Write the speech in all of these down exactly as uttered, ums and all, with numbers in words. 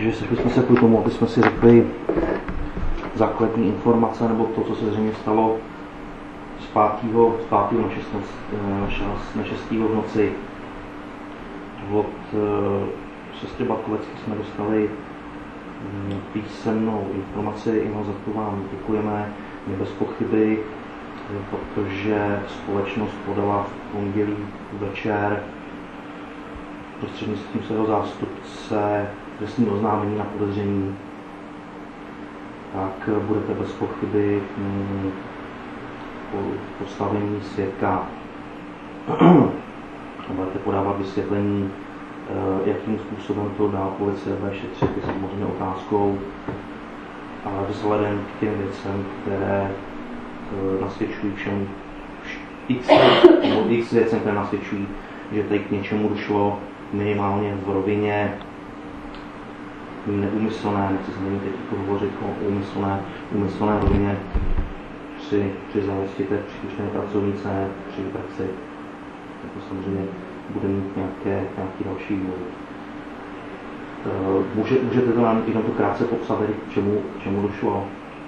Takže sešli jsme se kvůli tomu, aby jsme si řekli základní informace, nebo to, co se zřejmě stalo z pátého na šestého v noci. Od sestry Batkovecké jsme dostali písemnou informaci, Ino, za to vám děkujeme, my bez pochyby, protože společnost podala v pondělí večer prostřednictvím svého zástupce trestní oznámení na podezření, tak budete bez pochyby po postavení svědka a budete podávat vysvětlení, jakým způsobem to dá policie bude šetřit, je samozřejmě otázkou, ale vzhledem k těm věcem, které nasvědčují všem, x, no, x věcem, které nasvědčují, že tady k něčemu došlo minimálně v rovině neúmyslné, nechci se nevím teď hovořit o úmyslné, úmyslné rovině při, při zajistě té příslušné pracovnice, při praxi, tak to samozřejmě bude mít nějaké, nějaký další vývoj. Může, můžete to nám jenom to krátce popsat, k čemu, k čemu došlo?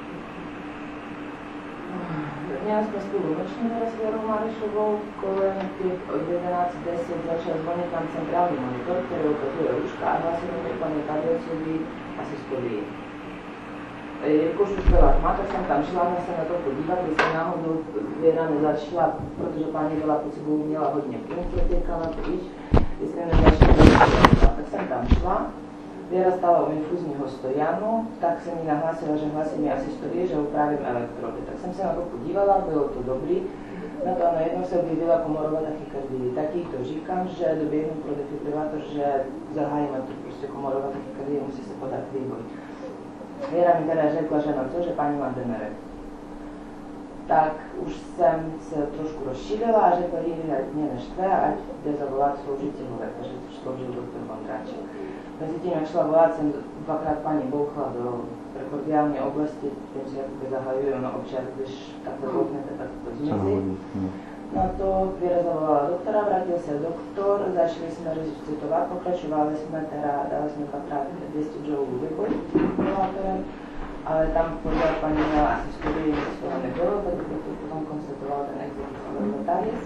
Měli jsme spolu noční s Věrou Marešovou, kolem těch od jedenáct deset začal zvonit nám centrální monitor, který ukazuje ruška a hlasí do tej paní Kadiocovi asi stojí. Jakož už byla tma, tak jsem tam šla se na to podívat, když se náhodou Věra nezačala, protože paní byla pod sebou, měla hodně plyn, protěkala, to víš, když jsem nezačala, tak jsem tam šla. Věra stála u infuzního stojanu, tak se mi nahlásila, že hlasí mi asistorie, že upravím elektrody. Tak jsem se na to podívala, bylo to dobrý. Na to najednou se objevila komorová tachykardie. Taky to říkám, že doběhnu pro defibrilátor, že zahájíme to prostě komorová tachykardie, musí se podat vývoj. Věra mi teda řekla, že na to, že paní má demerek. Tak už jsem se trošku rozšířila a řekla jí, že mě neštve, ať jde zavolat sloužícího lékaře, což sloužil doktor Vondráček. Mezitím, jak šla volat, jsem dvakrát paní bouchla do prekordiální oblasti, tím se jakoby zahajuje, ono občas, když takhle bouchnete, tak to zmizí. Na to Věra zavolala doktora, vrátil se doktor, začali jsme resuscitovat, pokračovali jsme teda, dali jsme dvakrát dvě stě joulů výboj, ale tam podle paní měla asi studii, nic z toho nebylo, tak doktor potom konstatoval ten exekutivní notáris.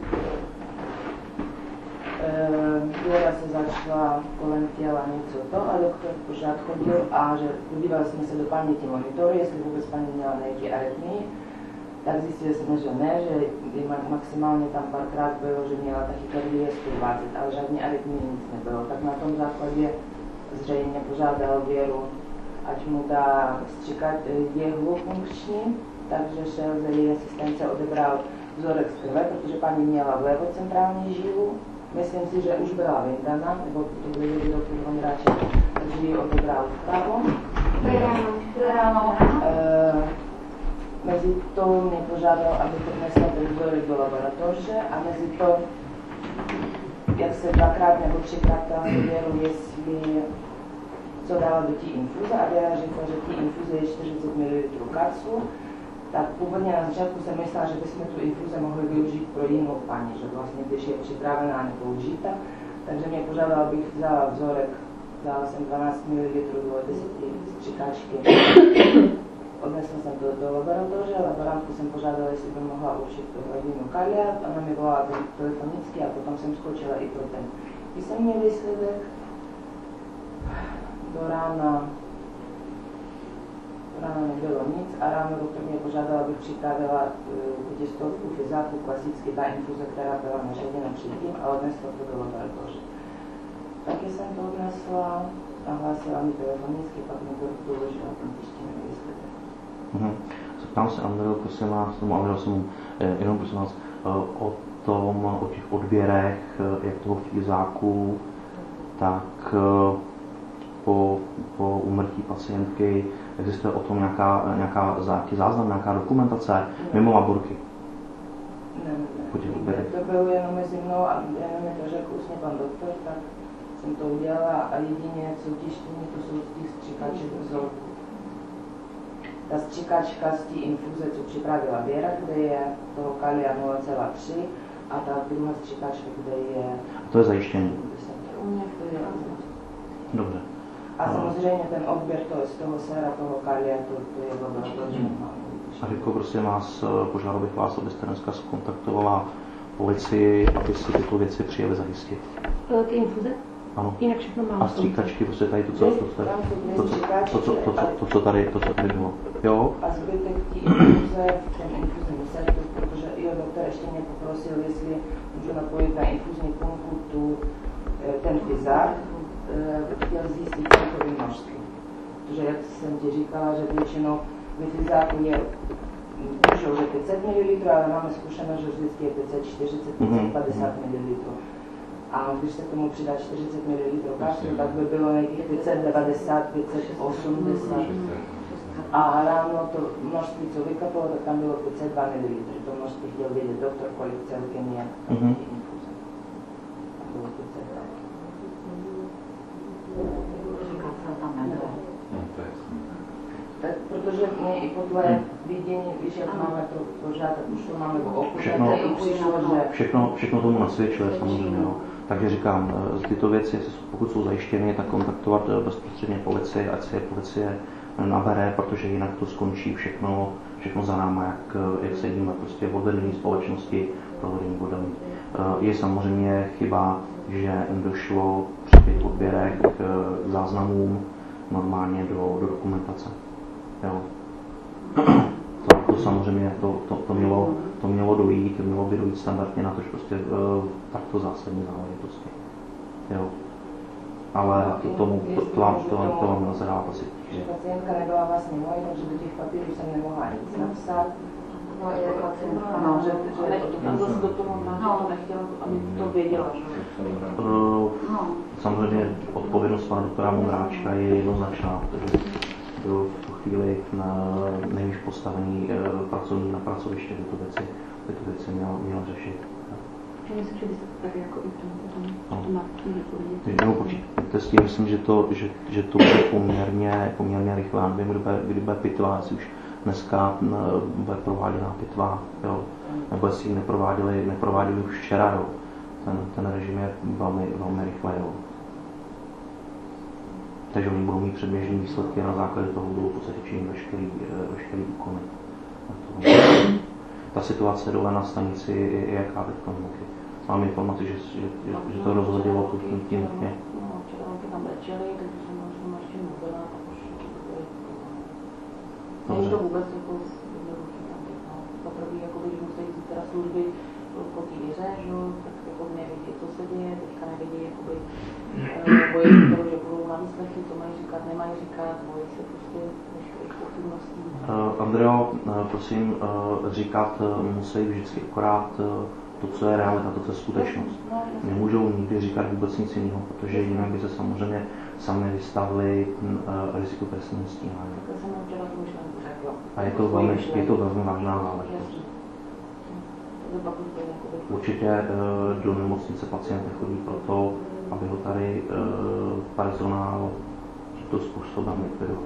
Věra se začala kolem těla něco to a doktor pořád chodil a že podívali jsme se do paměti monitoru, jestli vůbec paní měla nějaký arytmii, tak zjistili jsme, že ne, že maximálně tam párkrát bylo, že měla tachykardie sto dvacet, ale žádný arytmii nic nebylo. Tak na tom základě zřejmě požádal Věru, ať mu dá stříkat jehlu funkční, takže šel ze její asistence, odebral vzorek z krve, protože paní měla vlevo centrální žilu. Myslím si, že už byla vyndaná, nebo to byl někdo doktor Vondráček, takže ji odebral vpravo. E, mezi to mě požádal, aby přinesla ten vzorek do laboratoře a mezi to, jak se dvakrát nebo třikrát tam Věru, jestli co dala do té infuze, a Věra řekla, že té infuze je čtyřicet mililitrů kapsul. Tak původně na začátku jsem myslela, že bychom tu infuze mohli využít pro jinou paní, že vlastně když je připravená a nepoužita, takže mě požádala, abych vzala vzorek, vzala jsem dvanáct mililitrů do deseti stříkačky. Odnesla jsem to do laboratoře, laborantku jsem požádala, jestli by mohla určit tu hladinu kalia, ona mi volala telefonicky a potom jsem skočila i pro ten písemný výsledek. Do rána ráno nebylo nic a ráno doktor mě požádala, abych připravila pětistovku fizáku, klasicky ta infuze, která byla naředěna předtím, a odnesla to do laboratoře. Taky jsem to odnesla, nahlásila mi telefonicky, pak mi to doložila ten tištěný výsledek. Mm-hmm. Zeptám se, Andreu, prosím vás, tomu Andreu jsem eh, jenom prosím vás, eh, o tom, o těch odběrech, eh, jak toho fizáku, tak eh, po, po úmrtí pacientky existuje o tom nějaká, nějaká záznam, nějaká dokumentace, ne. Mimo laborky? Ne, ne, ne. To bylo jenom mezi mnou a jenom mi to řekl ústně pan doktor, tak jsem to udělala a jedině, co tištění, to jsou z těch stříkaček vzorků. Ta stříkačka z té infuze, co připravila Věra, kde je toho kalia nula celá tři a ta druhá stříkačka, kde je... A to je zajištění? U mě to je... Dobře. A samozřejmě ten odběr to, z toho séra, toho kalia, to, to je laboratorní. A Řivko, prosím vás, požádal bych vás, abyste dneska skontaktovala policii, aby si tyto věci přijeli zajistit. Ty infuze? Ano. Jinak všechno mám. A stříkačky, prostě tady to, co, to, to, to, to, to, to, to, to, co tady, to, co tady bylo. Jo? A zbytek tí infuze, ten infuzní set, protože jo, doktor ještě mě poprosil, jestli můžu napojit na infuzní pumpu tu, ten fizák, chtěl zjistit celkové množství. Protože jak jsem ti říkala, že většinou ve fizáku je píšou, že pět set mililitrů, ale máme zkušenost, že vždycky je pět set čtyřicet, pět set padesát mililitrů. A když se k tomu přidá čtyřicet mililitrů kapsy, tak by bylo nějakých pět set devadesát, pět set osmdesát. A ráno to množství, co vykapalo, tak tam bylo pět set dva mililitrů. To množství chtěl vědět doktor, kolik celkem je mm-hmm. infuze. A bylo pět set dva. Říká se tam nebylo. Tak, protože mě i podle vidění, když jak máme to pořád, tak už to máme v oku, všechno, tak to přišlo, že... Všechno, všechno tomu nasvědčuje samozřejmě. No. Takže říkám, tyto věci, pokud jsou zajištěny, tak kontaktovat bezprostředně policii, ať si je policie nabere, protože jinak to skončí všechno, všechno za náma, jak, jak sedíme prostě v odvedení společnosti, provedení vodami. Je samozřejmě chyba, že došlo při těch odběrech k záznamům normálně do, do dokumentace. Jo. To, to samozřejmě to, to, to, mělo, to mělo dojít, mělo by dojít standardně na to, že prostě uh, takto zásadní záležitosti. Jo. Ale to, tomu, to, to, vám, to, vám, to vám nelze dát asi. Že pacientka nebyla vlastně moje, takže do těch papírů jsem nemohla nic napsat. No, je pacientka, no, že, že tam zase do toho to nechtěla, aby to věděla. Uh, samozřejmě odpovědnost pana doktora Mondráčka je jednoznačná, protože byl v tu chvíli na nejvíc postavený uh, pracovník na pracoviště tyto věci, tyto věci měl, měl řešit. Myslím, že by se to tak jako i tomu vypovědět. No, počítajte s tím, myslím, že to, že, že to bude poměrně, poměrně rychle. Já nevím, kdy bude, kdy bude pitva, jestli už dneska bude prováděná pitva, jo. Nebo jestli ji neprováděli, neprováděli už včera, jo. Ten, ten režim je velmi, velmi rychle, jo. Takže oni budou mít předběžné výsledky a na základě toho budou v podstatě činit veškerý, veškerý úkony. Ta situace dole na stanici je, je jaká teď? Mám informaci, že, že, že, že to rozhodilo tu tím nutně. No, včera oni tam léčili, takže jsem možná ještě mluvila, tak už není to vůbec jako jednoduchý tam teď, no. Za prvý, jakoby, že musí jít teda služby po té věře, že tak jako nevědí, co se děje, teďka nevědí, jakoby, bojí se toho, že budou na výslechy, co mají říkat, nemají říkat, bojí se prostě veškerých pochybností. Uh, Andreo, uh, prosím, uh, říkat uh, musí vždycky akorát uh, to, co je realita, to, co je skutečnost. Nemůžou nikdy říkat vůbec nic jiného, protože jinak by se samozřejmě sami vystavili uh, riziku trestního stíhání. A je to velmi, je to velmi vážná záležitost. Určitě uh, do nemocnice pacient nechodí proto, aby ho tady uh, personál tímto způsobem likvidoval.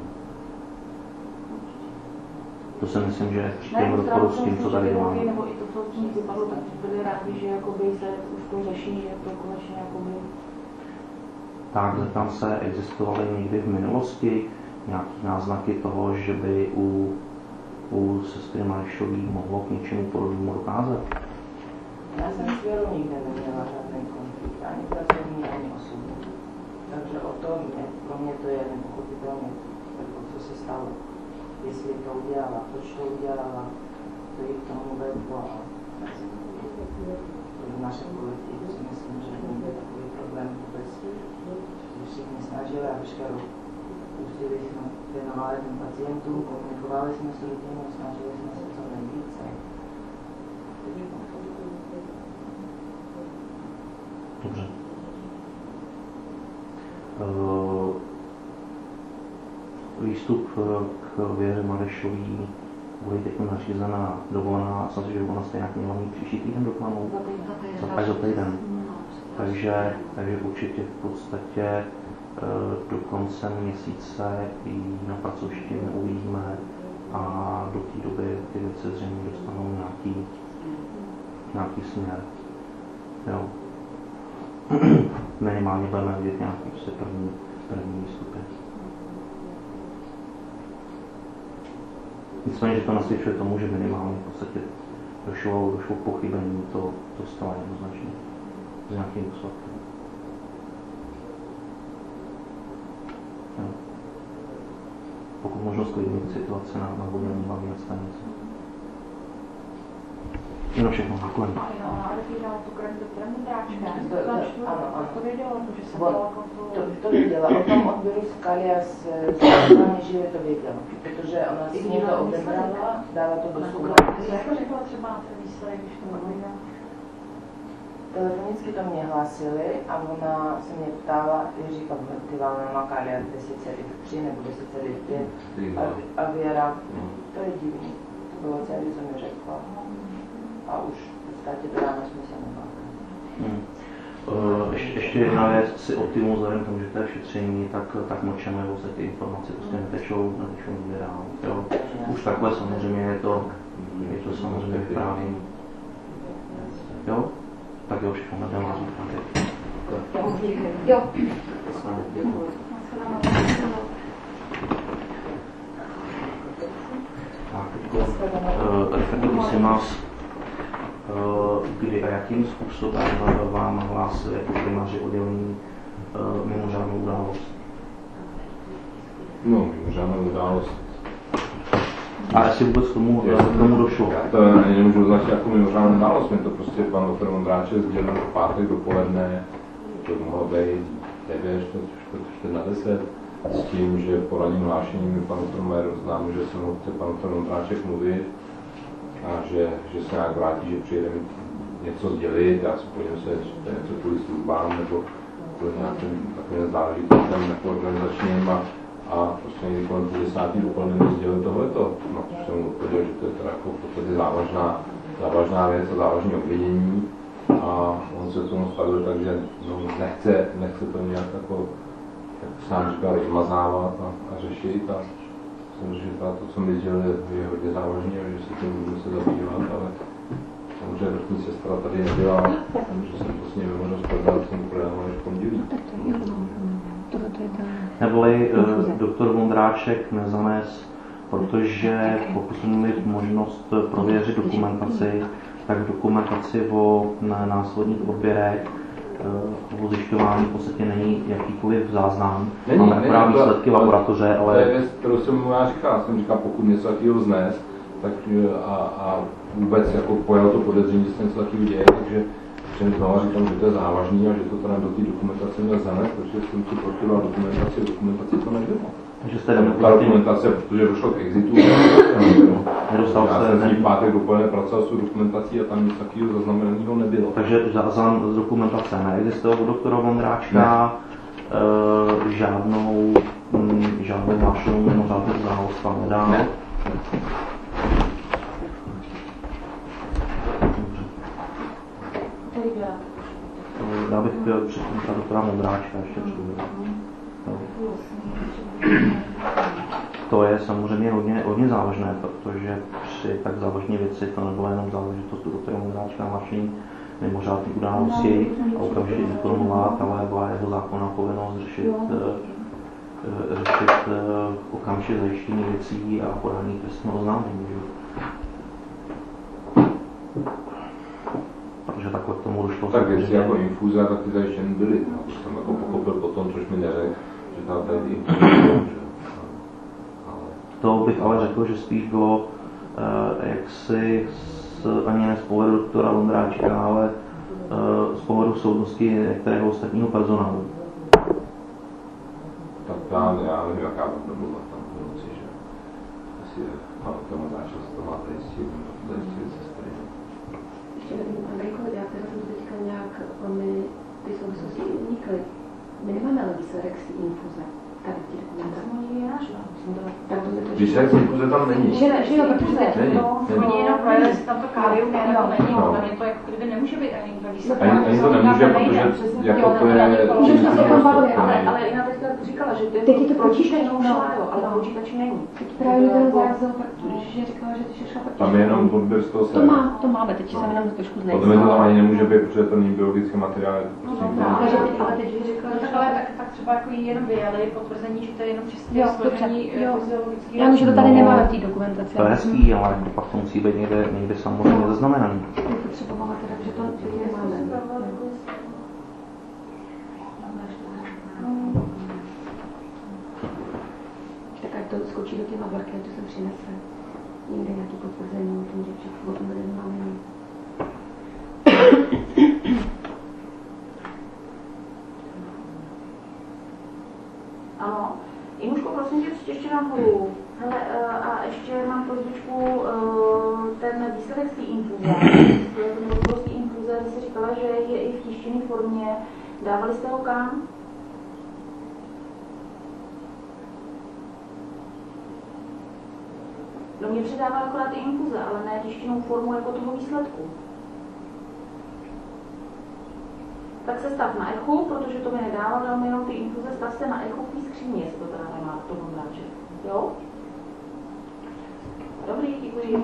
To si myslím, že je v přímém rozporu s tím, co tady děláme. Nebo i to, co z nich vypadlo, tak byli rádi, že jakoby se už to řeší, že to konečně jakoby... Tak, tam se existovaly někdy v minulosti nějaké náznaky toho, že by u, u sestry Marešový mohlo k něčemu podobnému dokázat. Já jsem s Věrou nikdy neměla žádný konflikt, ani pracovní, ani osobní. Takže o tom je, pro mě to je nepochopitelné, co se stalo. Jestli to udělala, proč to udělala, to ji k tomu vedlo. V našem kolektivu si myslím, že nebude takový problém vůbec, že všichni snažili a veškerou úsilí jsme věnovali těm pacientům, komunikovali jsme s rodinou, snažili jsme se co nejvíce. Dobře. Uh, výstup k Věře Marešový bude teď nařízená dovolená, a samozřejmě, že ona stejně měla mít příští týden do plánu, až za týden. Takže, takže určitě v podstatě do konce měsíce ji na pracovišti neuvidíme a do té doby ty věci zřejmě dostanou nějaký, nějaký směr. Jo. Minimálně budeme vidět nějaký prostě první, první výstupy. Nicméně, že to nasvědčuje tomu, že minimálně v podstatě došlo, došlo k pochybení, to, to stalo jednoznačně s nějakým důsledkem. No. Pokud možno sklidnit situaci na, na vodní hlavní stanici. Jenom všechno nakonec. No, ale ty dala tu krev doktora Vondráčka. Ano, ano. To věděla, že se On, dala to, to věděla. O tom odběru Skalia z základní živě to věděla. Protože ona si mě to odebrala, dala to do zkoumací. Jako řekla třeba na ten výsledek, když to nevěděla? Telefonicky to mě hlásili a ona se mě ptala, že říkám, ty válna má Kalia deset celá tři nebo deset celá pět. A, a Věra, to je divný. To bylo celé, co mi řekla. A už v podstatě to ráno jsme se nebavili. Hmm. Uh, ještě, ještě jedna věc, si optimum vzhledem k tomu, že to je šetření, tak, tak močeme v podstatě informace prostě netečou, netečou nikde dál. Jo. Už takhle samozřejmě je to, je to samozřejmě vyprávění. Jo? Tak jo, všechno na dál říkáte. Jo. Děkuji. Tak, uh, Richardo, prosím vás, uh, kdy a jakým způsobem vám hlásili jako primáři oddělení uh, mimořádnou událost? No, mimořádná událost. A jestli vůbec k tomu, k tomu došlo? Já to nemůžu označit jako mimořádnou událost, mě to prostě pan doktor Vondráček sdělil v pátek dopoledne, to mohlo být devět, čtyři na deset, s tím, že po ranním hlášení mi pan doktor Majer oznámil, že se mnou chce pan doktor Vondráček mluvit a že, že se nějak vrátí, že přijede mi něco sdělit, já si pojďme se, že to je něco kvůli službám nebo kvůli nějakým takovým záležitostem jako organizačním a a prostě někdy kolem půl desátý dopoledne mi sdělil tohleto. No, což jsem mu odpověděl, že to je teda jako v podstatě závažná, závažná věc a závažné obvinění. A on se tomu stavil tak, že no, nechce, nechce to nějak jako, jak sám říkal, rozmazávat a, a řešit. A myslím, že to, co mi sdělil, je, je hodně závažné, že se tím budu se zabývat, ale samozřejmě vrchní sestra tady nebyla, že jsem to s ním mohl rozpovědat, jsem prodával až v pondělí. Neboli uh, doktor Vondráček nezanes, protože pokud jsme měli možnost prověřit dokumentaci, tak v dokumentaci o následných odběrech uh, o zjišťování v podstatě není jakýkoliv záznam. Není, Máme akorát výsledky ale, laboratoře, ale... To je věc, kterou jsem mu já říkal, já jsem říkal, pokud něco takového vznes, tak a, a vůbec jako pojal to podezření, že se něco takového děje, takže jsem znovu říkal, že to je závažný a že to teda do té dokumentace měl zanést, protože jsem si proštěval dokumentaci, dokumentaci to nebylo. Takže jste ta dokumentace, protože došlo k exitu, nedostal já se... jsem v pátek dopoledne pracoval s dokumentací a tam nic takového zaznamenaného nebylo. Takže záznam z dokumentace neexistoval u doktora Vondráčka, ne. e, žádnou, m, žádnou hlášenou mimořádnou událost tam nedal. Ne. Já bych chtěl předtím doktora Vondráčka ještě předtím. To je samozřejmě hodně, hodně závažné, protože při tak závažné věci to nebylo jenom záležitost doktora Vondráčka na hlášení mimořádných událostí a okamžitě informovat, ale byla jeho zákonná povinnost řešit, řešit okamžitě zajištění věcí a podání trestního oznámení. Protože takhle k tomu došlo. Tak věci jako infuze, tak ty zajištěny byly. No, to jsem jako pochopil potom, což mi neřekl, že tam tady infuze. To bych ale řekl, že spíš bylo eh, jaksi z, ani ne z pohledu doktora Vondráčka, ale eh, z pohledu soudnosti některého ostatního personálu. Tak já, já nevím, jaká to byla tam v noci, že asi pan Vondráček se to má zajistit, zajistit sestry. Ještě Andrejko, já teda jsem teďka nějak, my ty souvislosti unikly. My nemáme ale výsledek z infuze. Tady v těch dokumentách. Výsledek z infuze tam není. Že ne, že jo, protože není. Oni jenom projeli si tam to kálium, ne, to není, no. tam je to jako kdyby nemůže být ani ta výsledek. Ani, ani to nemůže, protože jako to je... Můžeš to se bavit, ale, ale já teďka říkala, že to je teď je to počítač, no, no, ale no. počítač není. Teď právě mi ten zázel, že říkala, že ty šla pak Tam je jenom odběr z toho To má, to máme, teď jsem jenom trošku znejistila. Potom je to tam ani nemůže být, protože to není biologický materiál. No, prostě no, ale, někde- že teď, ale teď říkala, No, že tak, ale tak, tak třeba jako jí jenom vyjeli potvrzení, že to je jenom čistě Jo, složení dobře, jo. fyziologický. Já myslím, že to tady No, nemáme v té dokumentaci. To je hezký, ale pak to musí být někde, někde samozřejmě zaznamenaný. Je potřebovala teda, že to teď nemáme. Tak ať to skočí do té mabarky, ať to sem přinese. Někde nějaký potvrzení o tom, že všechno o tom nemáme nic. ano. Inuško, prosím tě, přijď ještě nahoru. Hele, uh, a ještě mám prozbičku, uh, ten výsledek z té infuze, z té infuze, vy jsi říkala, že je i v tištěné formě. Dávali jste ho kam? No mě předává akorát ty infuze, ale ne tištěnou formu jako toho výsledku. Tak se stav na echu, protože to mi nedává, dal mi jenom ty infuze, stav se na echu v té skříni, jestli to teda nemá k tomu mráče. Jo? Dobrý, děkuji.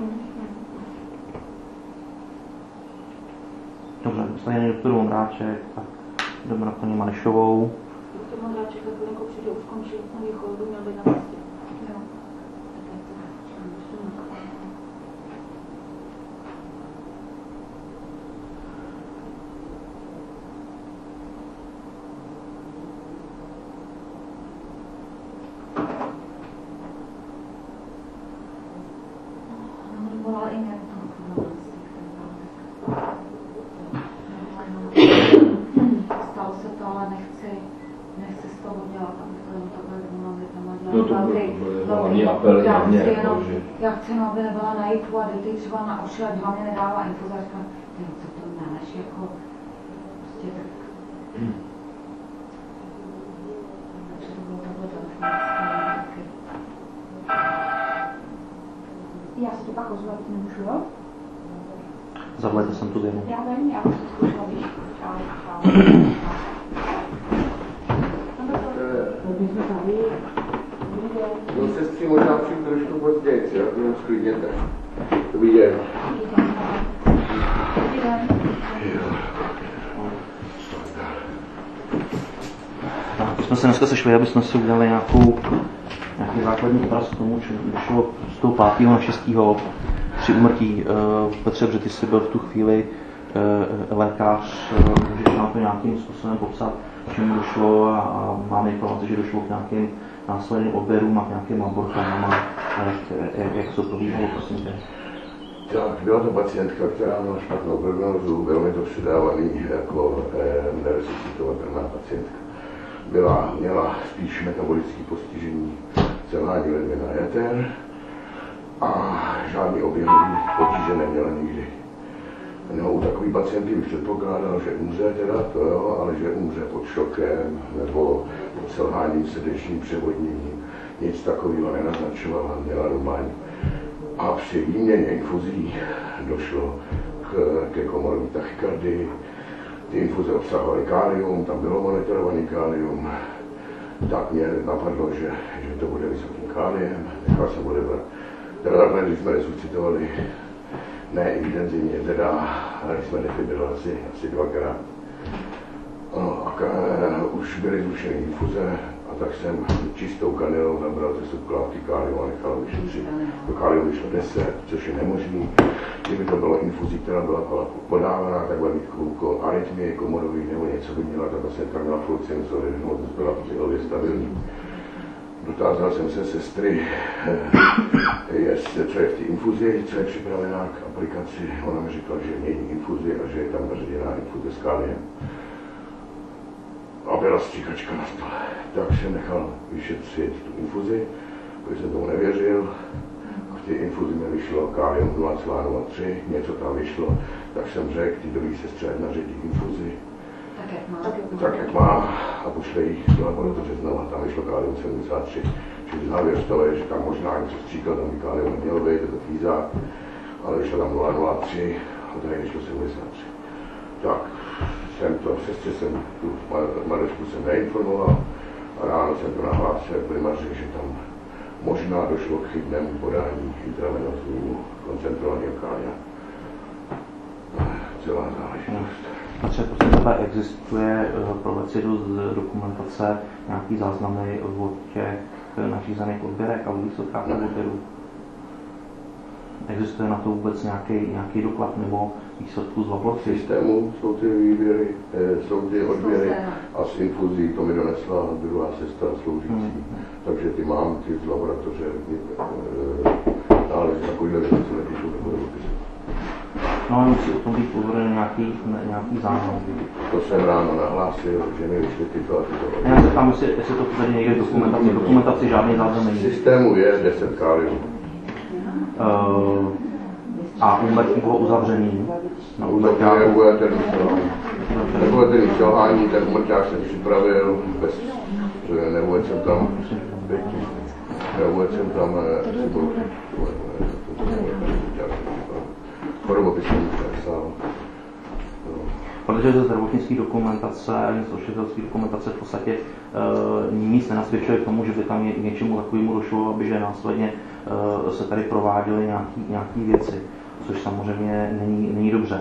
Dobře, stejně doktor Vondráček, tak jdeme na paní Malešovou. Doktor Vondráček za chvilinku přijde, už skončí na východu, měl být na místě. Jo. Stalo se to, ale nechci, nechci z toho dělat, abych to jenom takhle domluvit, No to byl hlavní apel já na mě, chci jako, jenom, že... já chci jenom, aby nebyla na jihu a dejte třeba na oči, ať hlavně nedává infuze, a říkám, jo, co to máš, jako, prostě tak. Takže to bylo takhle telefonické. Já se tě pak ozvu, ať nemůžu, jo? Zavolejte sem tu Dinu. Já vím, já už to zkoušela, víš. Čau, čau. No sestří možná přijdu trošku později, jo, to jenom sklidněte. Dobrý den. Dobrý den. Tak, my jsme se dneska sešli, aby jsme si udělali nějakou, nějaký základní obraz k tomu, čemu došlo z toho pátého na šestého při úmrtí uh, Petře Břety. Jsi byl v tu chvíli uh, lékař, uh, můžeš nám to nějakým způsobem popsat, čemu došlo, a, a máme informace, že došlo k nějakým následným odběrům a k nějakým laborkám, a jak, jak, jak to probíhalo, prosím tě. Tak, byla to pacientka, která měla špatnou prognózu, velmi to předávaný jako eh, neresuscitovatelná pacientka. Byla, měla spíš metabolické postižení, selhání ledvin a jater a žádný oběhový potíže neměla nikdy. No, u takový pacientky bych předpokládal, že umře teda, to jo, ale že umře pod šokem nebo pod selháním srdečním převodněním. Nic takového nenaznačovala, měla normální. A při výměně infuzí došlo k, ke komorové tachykardii. Ty infuze obsahovaly kálium, tam bylo monitorované kálium. Tak mě napadlo, že, že to bude vysokým káliem, nechal jsem odebrat. Teda takhle, když jsme resuscitovali, ne intenzivně, teda, ale jsme defibrilaci asi dvakrát. No, a ka, už byly zrušené infuze, a tak jsem čistou kanilou nabral ze subklávky kálium a nechal vyšetřit. To kálium vyšlo deset, což je nemožný. Kdyby to bylo infuzí, která byla podávaná, takhle mít chvilku arytmie komorový nebo něco by měla, ta pacientka měla fluoxetinosový hmotnost, byla psychově stabilní. Dotázal jsem se sestry, co je v té infuzi, co je připravená k aplikaci. Ona mi řekla, že mění infuzi a že je tam naředěná infuze s káliem. A byla stříkačka na stole. Tak jsem nechal vyšetřit tu infuzi, protože jsem tomu nevěřil. A v té infuzi mi vyšlo kálium nula celá nula tři, něco tam vyšlo, tak jsem řekl, ty druhý sestře naředí infuzi. Tak jak má. Tak jak má, a pošle jí do laboratoře znovu, tam vyšlo kálium sedmdesát tři. Čili závěr z toho je, že tam možná něco stříkal, tam by kálium nemělo být, je to fízák, ale vyšlo tam nula nula tři a tady vyšlo sedmdesát tři. Tak jsem to, sestře jsem tu Marečku jsem neinformoval, A ráno jsem to nahlásil primáři, že tam možná došlo k chybnému podání intravenozu koncentrovaného kália. Celá záležitost. Petře, prosím tebe, existuje pro Vecidu z dokumentace nějaký záznamy o těch nařízených odběrech a o výsledkách odběrů? Existuje na to vůbec nějaký, nějaký doklad nebo výsledků z laboratoří? V systému jsou ty výběry, jsou ty odběry a z infuzí to mi donesla druhá sestra sloužící. Hmm. Takže ty mám, ty z laboratoře, ale takovýhle věci se nepíšou do dopisy. No ale musí o tom být uvedený nějaký, nějaký záznam. To jsem ráno nahlásil, že mi vyšly tyto a tyto. Já se tam, jestli, jestli to tady někde v dokumentaci, dokumentaci žádný záznam není. V systému je deset kálium. Uh, a úmrtí bylo uzavřený. Na úmrtí nebude ten selhání. Nebude ten selhání, ten úmrťák se připravil, bez, nebude jsem tam, nebude jsem tam, si budu, chorobopisní přesal. Protože ze zdravotnické dokumentace, z ošetřovatelské dokumentace v podstatě e, nic nenasvědčuje k tomu, že by tam ně, něčemu takovému došlo, aby že následně e, se tady prováděly nějaké věci, což samozřejmě není, není dobře.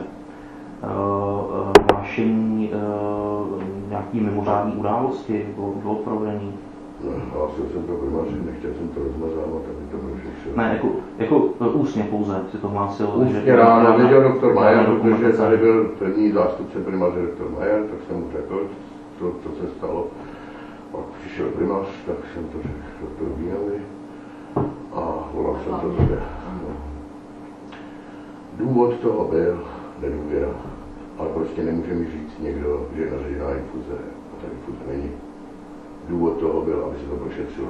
Hlášení e, e, nějaký mimořádné události bylo, bylo provedení. Hlásil jsem to primáři, nechtěl jsem to rozmazávat, aby to bylo všechno. Ne, jako, jako ústně pouze si to hlásil. Ústně že ráno viděl doktor Majer, protože tady byl první zástupce primáře doktor Majer, tak jsem mu řekl, co, co se stalo. Pak přišel primář, tak jsem to řekl doktor Bínovi a volal jsem to zde. No. Důvod toho byl nedůvěra, ale prostě nemůže mi říct někdo, že je naředěná infuze a ta infuze není. Důvod toho byl, aby se to prošetřilo.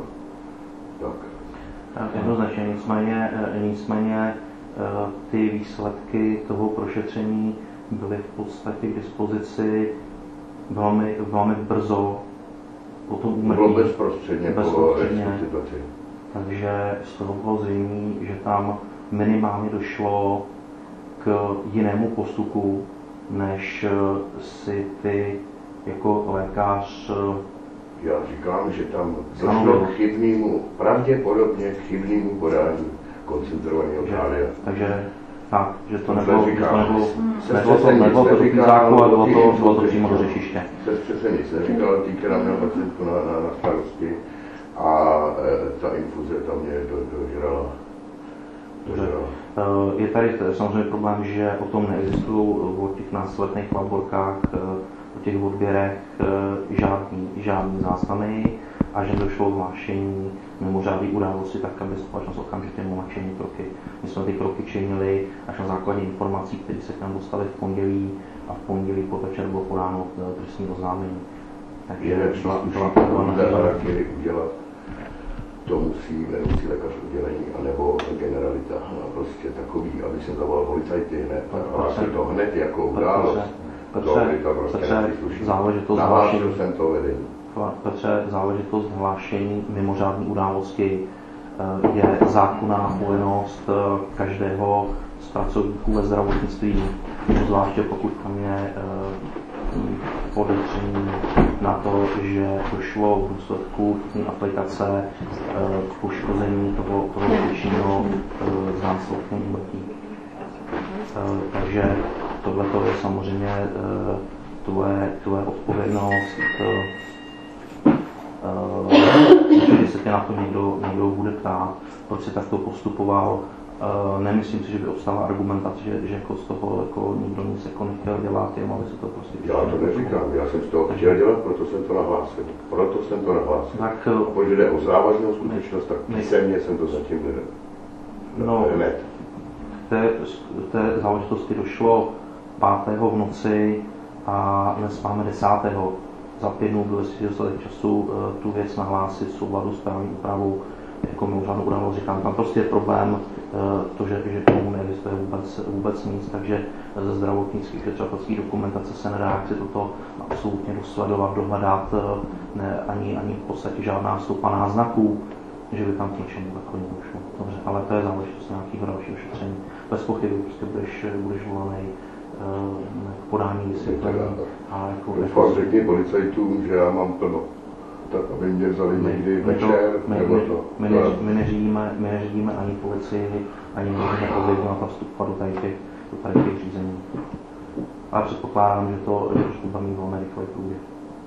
Tak. Jednoznačně, nicméně, nicméně ty výsledky toho prošetření byly v podstatě k dispozici velmi, velmi brzo po tom úmrtí. Bylo bezprostředně, bezprostředně po situaci. Takže z toho bylo zřejmé, že tam minimálně došlo k jinému postupu, než si ty jako lékař. Já říkám, že tam došlo k chybnému, pravděpodobně k chybnému podání koncentrovaného kália. Takže tak, že to nebylo, že to nebylo, nebylo to, nebylo to do pízáku, ale bylo to, bylo to přímo do řečiště. Sestře přece nic neříkal, tý, která měla pacientku na, na, na starosti a e, ta infuze tam mě do, dožrala. dožrala. Je tady samozřejmě problém, že o tom neexistují o těch následných laborkách, o těch odběrech žádný, žádný záznamy a že došlo k hlášení mimořádné události, tak aby společnost okamžitě mohla činit kroky. My jsme ty kroky činili až na základě informací, které se k nám dostaly v pondělí a v pondělí podvečer bylo podáno trestní oznámení. Takže byla harakiri udělat, to musí vedoucí lékař oddělení, anebo generalita. No, prostě takový, aby se zavolal policajty hned a hlásil to hned jako událost. Petře, Petře, záležitost hlášení, jsem to vedení. Petře, záležitost hlášení mimořádné události je zákonná povinnost každého z pracovníků ve zdravotnictví, zvláště pokud tam je podezření na to, že došlo v důsledku aplikace k poškození toho, toho dotyčného z následkem úmrtí. Takže tohle je samozřejmě tvoje, tvoje odpovědnost. Když se tě na to někdo, někdo bude ptát, proč si takto postupoval, nemyslím si, že by obstála argumentace, že, že jako z toho jako nikdo nic jako nechtěl dělat, jen aby se to prostě... Já to neříkám, já jsem z toho chtěl dělat, proto jsem to nahlásil. Proto jsem to nahlásil. Tak, pokud jde o závažnou skutečnost, tak písemně jsem to zatím nedal. No, v té, té záležitosti došlo pátého v noci a dnes máme desátého Za pět dnů bylo si dostatek času tu věc nahlásit v souladu s právní úpravou jako mimořádnou událost. Říkám, tam prostě je problém to, že, že tomu neexistuje vůbec, vůbec nic, takže ze zdravotnických vyšetřovatelských dokumentace se nedá si toto absolutně dosledovat, dohledat, ne, ani, ani v podstatě žádná stopa náznaků, že by tam k něčemu takovému došlo. Dobře, ale to je záležitost nějakého dalšího šetření. Bez pochyby prostě budeš, budeš volanej k podání vysvětlení. A jako... Fakt řekni policajtům, že já mám plno. tak aby mě vzali My, někdy my, to, večer, my, nebo my, to. my, neři, my, neřídíme, my neřídíme ani policii, ani nemůžeme ovlivňovat a vstupovat do tady těch, do tady těch řízení. Ale předpokládám, že to, že to bude mít velmi rychlej průběh.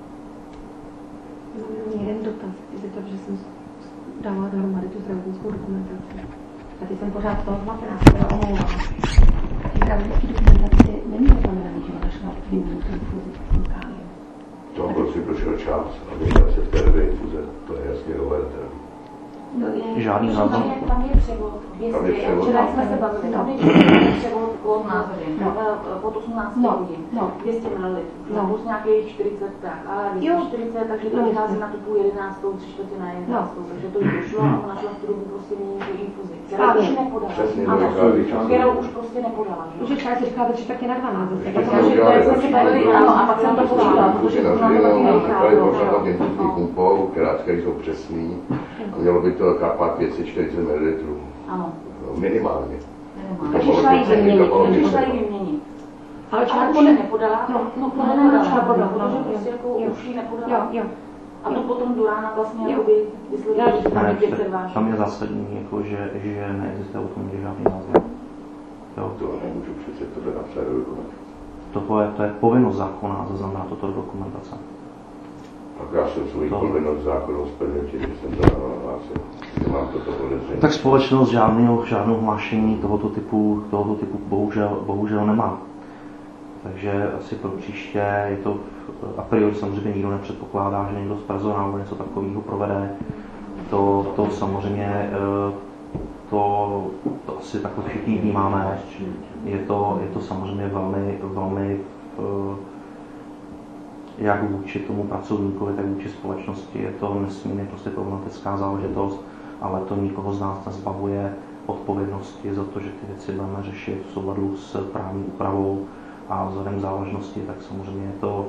Jeden dotaz, protože jsem dala dohromady tu zdravotnickou dokumentaci. A ty jsem pořád toho zmatená, se teda omlouvám. Ty zdravotnické dokumentaci není zaznamenaný, že ona šla v jinou tu infuzi v káliu. To prostě prošel čas a měla se v té době infuze, to je jasně dohledatelné. No, Žádný záznam. Tam je, tam je převod Tam je dvě stě, převod. včera jsme se bavili, tam je převod od nás hodin, No. pod osmnáct No, hodin, no. dvě stě mililitrů, No. plus nějakých čtyřicet tak, a Jo. čtyřicet, takže to No, vychází jasně. na tu půl jedenáctou, tři čtvrtě na jedenáctou, takže to jí došlo a ona šla v tu dobu prostě měnit tu infuzi, kterou Ano. už nepodala. Přesně, Ano, vychází času. kterou už prostě nepodala. že? Už je čas, říká ve tři čtvrtě na dvanáct zase. Ještě Tak jsme já- udělali to jsme si další bavili, infuzi. ano, a pak jsem to posílala, Infuzi protože na to nám žilinu, taky tady vycházelo. pošlat Jo. infuzní pumpou, která jsou přesný a mělo by to kapat pět set čtyřicet mililitrů. Ano, Minimálně. minimálně. To Takže bylo šla jí přesně, vyměnit, to bylo Takže takže šla přesně. jí vyměnit. Ale Ale článek už ji nepodala, No, no, no, no, no, nepodala, nepodala, protože no, prostě jo, jako jo. už ji nepodala. Jo, jo. A to potom do rána vlastně Jo. jakoby vysvětlili, že tam je Ne, pět váží. tam je zásadní, jako, že, že neexistuje o tom žádný záznam. Jo. To nemůžu přece tohle napsat do dokumentace. To je, to je povinnost zákona zaznamenat toto do dokumentace. Tak já jsem svůj To- povinnost zákonu splnil tím, že jsem to nahlásil. Nemám toto podezření. Tak společnost žádného, žádného hlášení tohoto typu, tohoto typu bohužel, bohužel nemá. Takže asi pro příště je to a priori samozřejmě nikdo nepředpokládá, že někdo z personálu něco takového provede. To, to samozřejmě eh, to, to asi takhle všichni vnímáme. Je to, je to samozřejmě velmi, velmi eh, jak vůči tomu pracovníkovi, tak vůči společnosti. Je to nesmírně prostě problematická záležitost, ale to nikoho z nás nezbavuje odpovědnosti za to, že ty věci budeme řešit v souladu s právní úpravou a vzhledem k závažnosti, tak samozřejmě je to,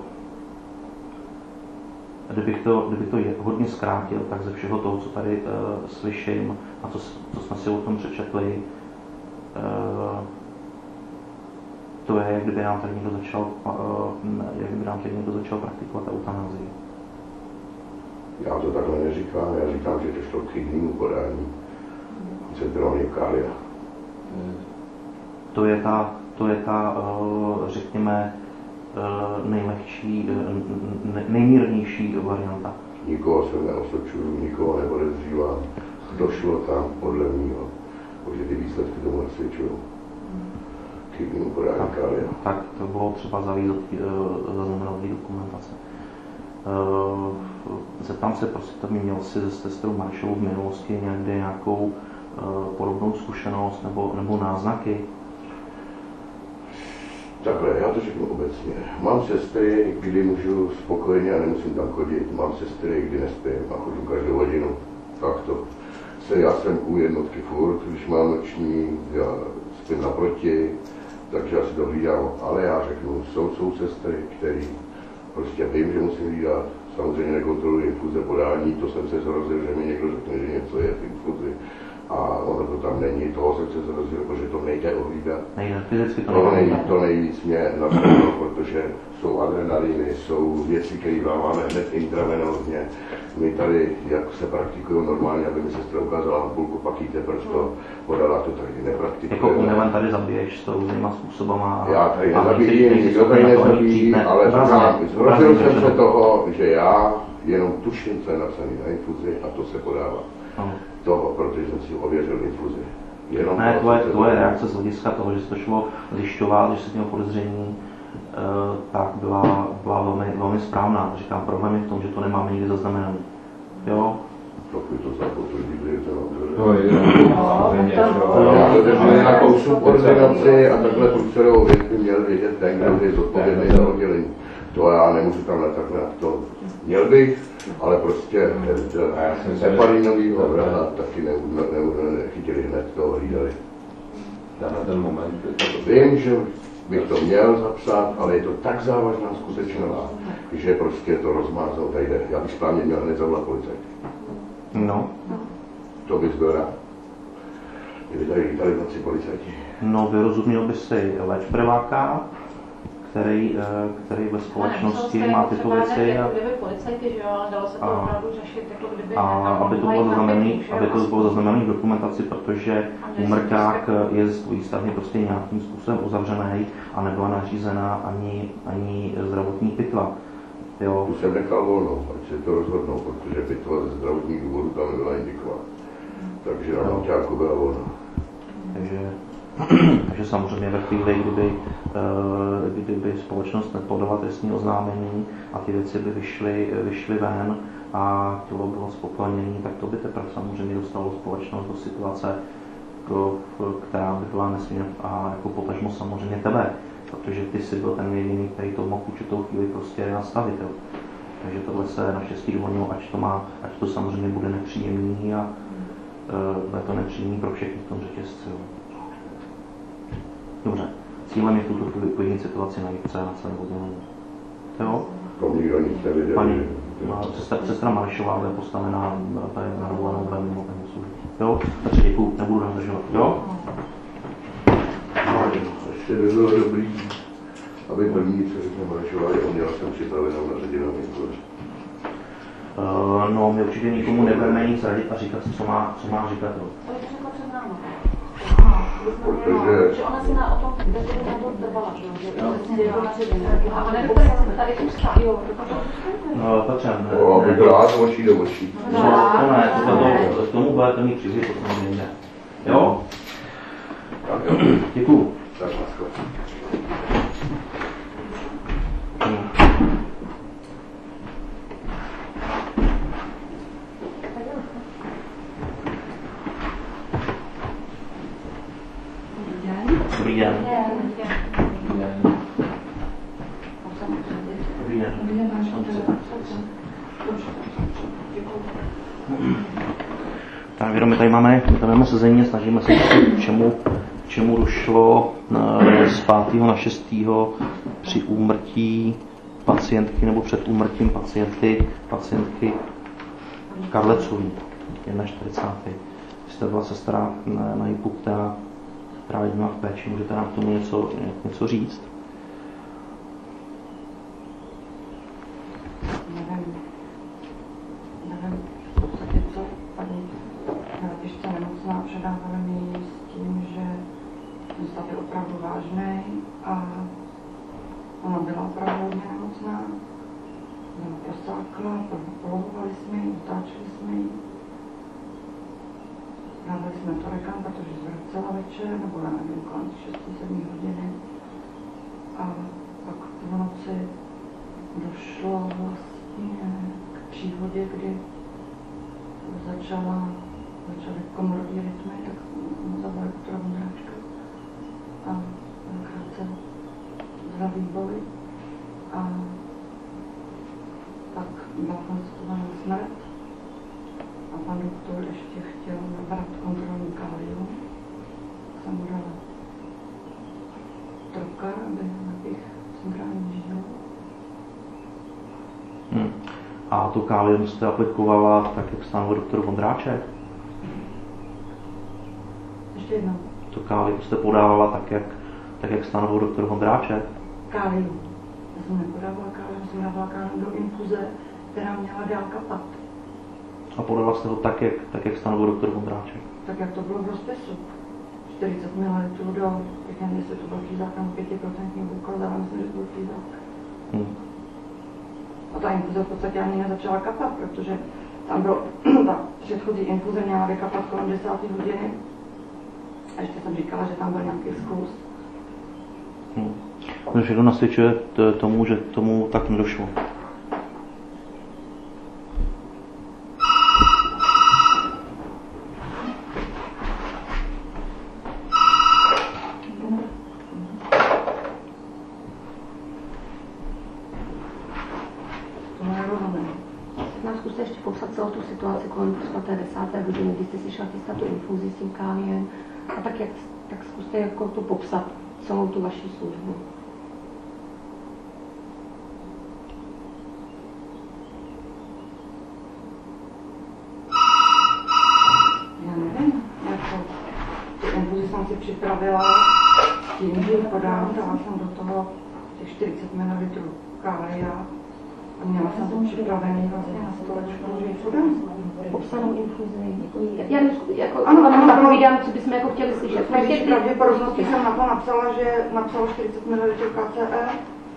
kdybych to, kdybych to je, hodně zkrátil, tak ze všeho toho, co tady uh, slyším a co, co jsme si o tom přečetli, uh, to je, jak kdyby nám tady někdo začal, uh, jak kdyby nám tady někdo začal praktikovat eutanazii. Já to takhle neříkám, já říkám, že to šlo k chybnému podání centrálního kália. To je ta, to je ta uh, řekněme, uh, nejlehčí, uh, ne, nejmírnější varianta. Nikoho se neosočuju, nikoho nepodezřívám. Došlo tam podle mýho, protože ty výsledky tomu nasvědčují. K chybnému podání Tak, kália. tak to bylo třeba zavízat, uh, zaznamenat dokumentace. Uh, zeptám se, prostě tam měl si ze sestrou Maršovou v minulosti někdy nějakou uh, podobnou zkušenost nebo, nebo náznaky? Takhle, já to řeknu obecně. Mám sestry, kdy můžu spokojeně a nemusím tam chodit. Mám sestry, kdy nespím a chodím každou hodinu. Tak to. Se, já jsem u jednotky furt, když mám noční, já spím naproti, takže já si to hlídám. Ale já řeknu, jsou, jsou sestry, který prostě vím, že musím hlídat. Samozřejmě nekontroluji infuze podání, to jsem se zrozil, že mi někdo řekne, že něco je v infuzi. A ono to tam není, toho jsem se zrozil, protože to nejde ohlídat. Nejde, fyzicky to To, nej, nejde. to nejvíc mě napadlo, protože jsou adrenaliny, jsou věci, které máme hned intravenózně. My tady, jak se praktikují normálně, aby mi sestra ukázala ampulku, pak jí teprve to podala, to tady Jako nepraktikujeme. umělem tady zabiješ s různýma způsobama. Já tady a nezabíjím, někteří nikdo jsou tady na to nezabíjí, přijde ale obrazně, říkám, zrozil obrazně jsem se řečeno. toho, že já jenom tuším, co je napsané na infuzi a to se podává. No. Toho, protože jsem si ověřil infuzi. Jenom Ne, to, tvoje, co se tvoje podává. reakce z hlediska toho, že jsi to šlo zjišťovat, že jsi měl podezření, eh, tak byla, byla velmi, velmi správná. Říkám, problém je v tom, že to nemáme nikdy zaznamenaný. Jo? Pokud to zapotvrdí, že je to To je samozřejmě, Já jo. to držím na kousu koordinaci a takhle průčerovou věc by měl vědět ten, kdo je zodpovědný za oddělení. To já nemůžu tam takhle to. Měl bych, ale prostě Eparinovýho vrata taky ne, ne, ne, nechytili hned, to hlídali. Na ten moment je to Vím, že bych to měl zapsat, ale je to tak závažná skutečnost, že prostě to rozmáznou tady jde. Já bych správně měl hned zavolat policajt. No. To bych byl rád. Kdyby tady lítali v noci policajti. No, vyrozuměl by si léčpreváka, který, který ve společnosti má tyto věci. Jako kdyby policajty, že jo, ale dalo se to a, opravdu řešit, jako kdyby a aby to bylo zaznamenané, aby to bylo zaznamenané v dokumentaci, protože úmrťák je ze svojí strany prostě nějakým způsobem uzavřený a nebyla nařízená ani, ani zdravotní pitva. Jo. Tu jsem nechal volno, ať se to rozhodnou, protože pitva ze zdravotních důvodů tam nebyla indikovat. Takže na úmrťáku byla volno. Takže, takže samozřejmě ve chvíli, kdyby, kdyby společnost nepodala trestní oznámení a ty věci by vyšly, vyšly ven a tělo bylo spopelnění, tak to by teprve samozřejmě dostalo společnost do situace, která by byla nesmírně a jako potažmo samozřejmě tebe, protože ty jsi byl ten jediný, který to mohl určitou chvíli prostě nastavit. Jo. Takže tohle se naštěstí dovolilo, ať to má, ať to samozřejmě bude nepříjemný a uh, bude to nepříjemný pro všechny v tom řetězci. Jo. Dobře, cílem je v tuto chvíli uklidnit situaci na Jipce na celé hodinu. Jo? To nikdo nic nevěděl. Paní sestra Marešová bude postavená tady na dovolenou velmi službu. Jo? Takže děkuju, nebudu nám zdržovat. Jo? Ještě by bylo dobrý, aby první, co řekne Marešová, je uměla jsem připravenou na řadě na výkon. Uh, no, my určitě nikomu nebudeme nic radit a říkat, co má, co má říkat. To je to řekla před námi. Protože... Že ona si na o tom deset minut trvala, že je to nařízení. A ona dokonce tady už jo, no, Petře, no, aby rád očí do očí. No, to ne, to, to, to, k tomu budete mít příležitost samozřejmě. Jo? Tak jo. Děkuju. Tak lásko. Dobrý den. Dobrý den. Tak vědomě tady máme, tady máme sezení, snažíme se k čemu, čemu došlo z pátého na šestého při úmrtí pacientky nebo před úmrtím pacienty, pacientky Karlecový, čtyřicátá jedna. Jste byla sestra na, na Jipu, která právě měla v péči, můžete nám k tomu něco, něco říct? Nevím, nevím v podstatě, co paní těžce nemocná předávali mi s tím, že ten stav je opravdu vážný a ona byla opravdu hodně nemocná. Byla prosákla, polovovali jsme ji, utáčeli jsme ji. Dávali jsme to rekám, protože zvracela večer, nebo já nevím, kolem šest sedm hodiny. A pak v noci došlo vlastně k příhodě, kdy začala, začaly komorový rytmy, tak jsme zavolali doktora Vondráčka a krátce zdravý boj. A pak byla konstatovaná smrt. A pan doktor ještě chtěl nabrat kontrolní kálium. Jsem mu dala trokar, aby napích centrální žílu. Hmm. A to kálium jste aplikovala tak, jak stanovil doktor Vondráček? Ještě jednou. To kálium jste podávala tak, jak, tak, jak stanovil doktor Vondráček? Kálium. Já jsem nepodávala kálium, jsem dávala kálium do infuze, která měla dál kapat. A podala jste ho tak, jak, tak, jak stanovil doktor Vondráček? Tak, jak to bylo v rozpisu. čtyřicet mililitrů do, jak nevím, jestli to byl kýzák nebo pět procent glukoza, ale myslím, že to byl kýzák. Hmm. A ta infuze v podstatě ani nezačala kapat, protože tam bylo, ta předchozí infuze měla vykapat kolem desáté hodiny. A ještě jsem říkala, že tam byl nějaký skluz. Hmm. No, všechno nasvědčuje tomu, že tomu tak nedošlo. Zkuste ještě popsat celou tu situaci kolem té desáté hodiny, kdy jste si šla chystat tu infuzi s tím káliem. A tak, jak, tak zkuste jako tu popsat celou tu vaši službu. Já nevím, jako tu infuzi jsem si připravila tím, že ji podám, dala jsem do toho těch čtyřicet mililitrů kália a měla jsem to připravený vlastně na stolečku, že ji podám. Popsanou infuzi. Já jako, ano, ano, napovídám, co bychom jako chtěli slyšet. V největší pravděpodobnosti jsem na to napsala, že napsala čtyřicet mililitrů K C E.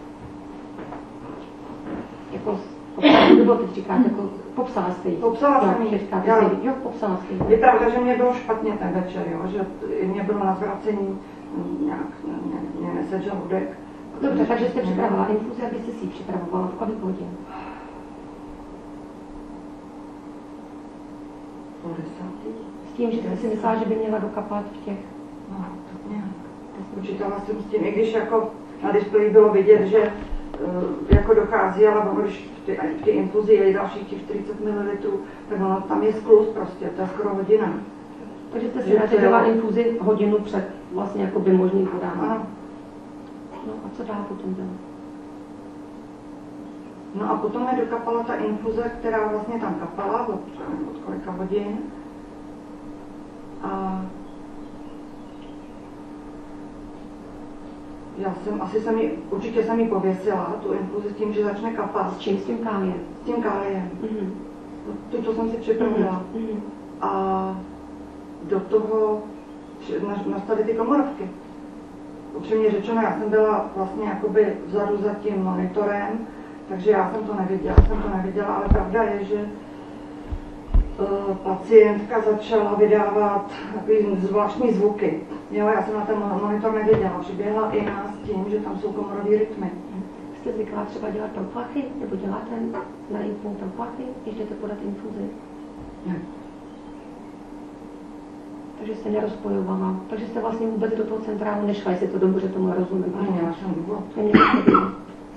Jako popsala, nebo teď říkáte, jako popsala jste ji. Popsala jsem ji. Já, jo, popsala jste ji. Je pravda, že mě bylo špatně ten večer, jo, že mě bylo na zvracení nějak, mě nesedl žaludek. Dobře, takže jste připravila infuzi, abyste si ji připravovala v kolik hodin? Po desátý. S tím, že jste si myslela, že by měla dokapat v těch... No, tak nějak. Počítala jsem s tím, i když jako na displeji bylo vidět, že uh, jako dochází, ale ono, když v té ty infuzi je dalších těch čtyřicet mililitrů, tak ono tam je skluz prostě, to je skoro hodina. Takže jste si naředila infuzi hodinu před vlastně jako by možným podáním. Ano. No a co dál potom bylo? No a potom mi dokapala ta infuze, která vlastně tam kapala od, od kolika hodin. A já jsem, asi jsem ji, určitě jsem ji pověsila, tu infuzi s tím, že začne kapat. S čím? S tím káliem? S tím káliem. Mm-hmm. Tu, co jsem si připravila. Mm-hmm. A do toho nastaly ty komorovky. Upřímně řečeno, já jsem byla vlastně jakoby vzadu za tím monitorem, takže já jsem to neviděla, jsem to neviděla, ale pravda je, že uh, pacientka začala vydávat takový zvláštní zvuky. Jo, já jsem na ten monitor neviděla, přiběhla i nás tím, že tam jsou komorový rytmy. Jste zvyklá třeba dělat proplachy, nebo děláte na rytmu proplachy, když jdete podat infuzi? Ne. Takže jste nerozpojovala. Takže jste vlastně vůbec do toho centrálu nešla, jestli to dobře tomu rozumím. Ani neměla jsem důvod. Neměla jsem důvod.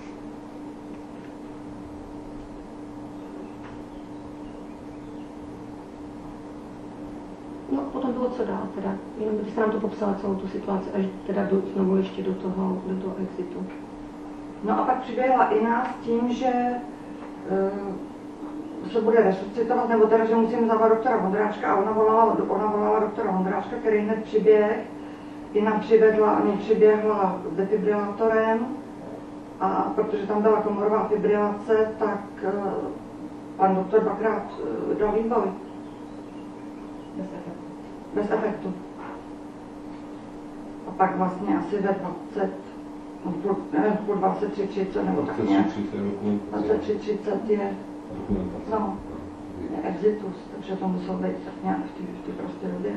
No, potom bylo co dál teda? Jenom byste nám to popsala celou tu situaci, až teda do, znovu ještě do toho, do toho exitu. No a pak přiběhla i nás tím, že uh, se bude resuscitovat, nebo teda, že musím zavolat doktora Vondráčka a ona volala, ona volala doktora Vondráčka, který hned přiběh, i nám přivedla, mě přiběhla s defibrilátorem a protože tam byla komorová fibrilace, tak uh, pan doktor dvakrát uh, dal výboj. Bez efektu. Bez efektu. A pak vlastně asi ve dvacet, no, po, ne, po dvacet tři třicet nebo tak nějak. dvacet tři třicet je, no, je exitus, takže to muselo být tak nějak v té v té prostě době.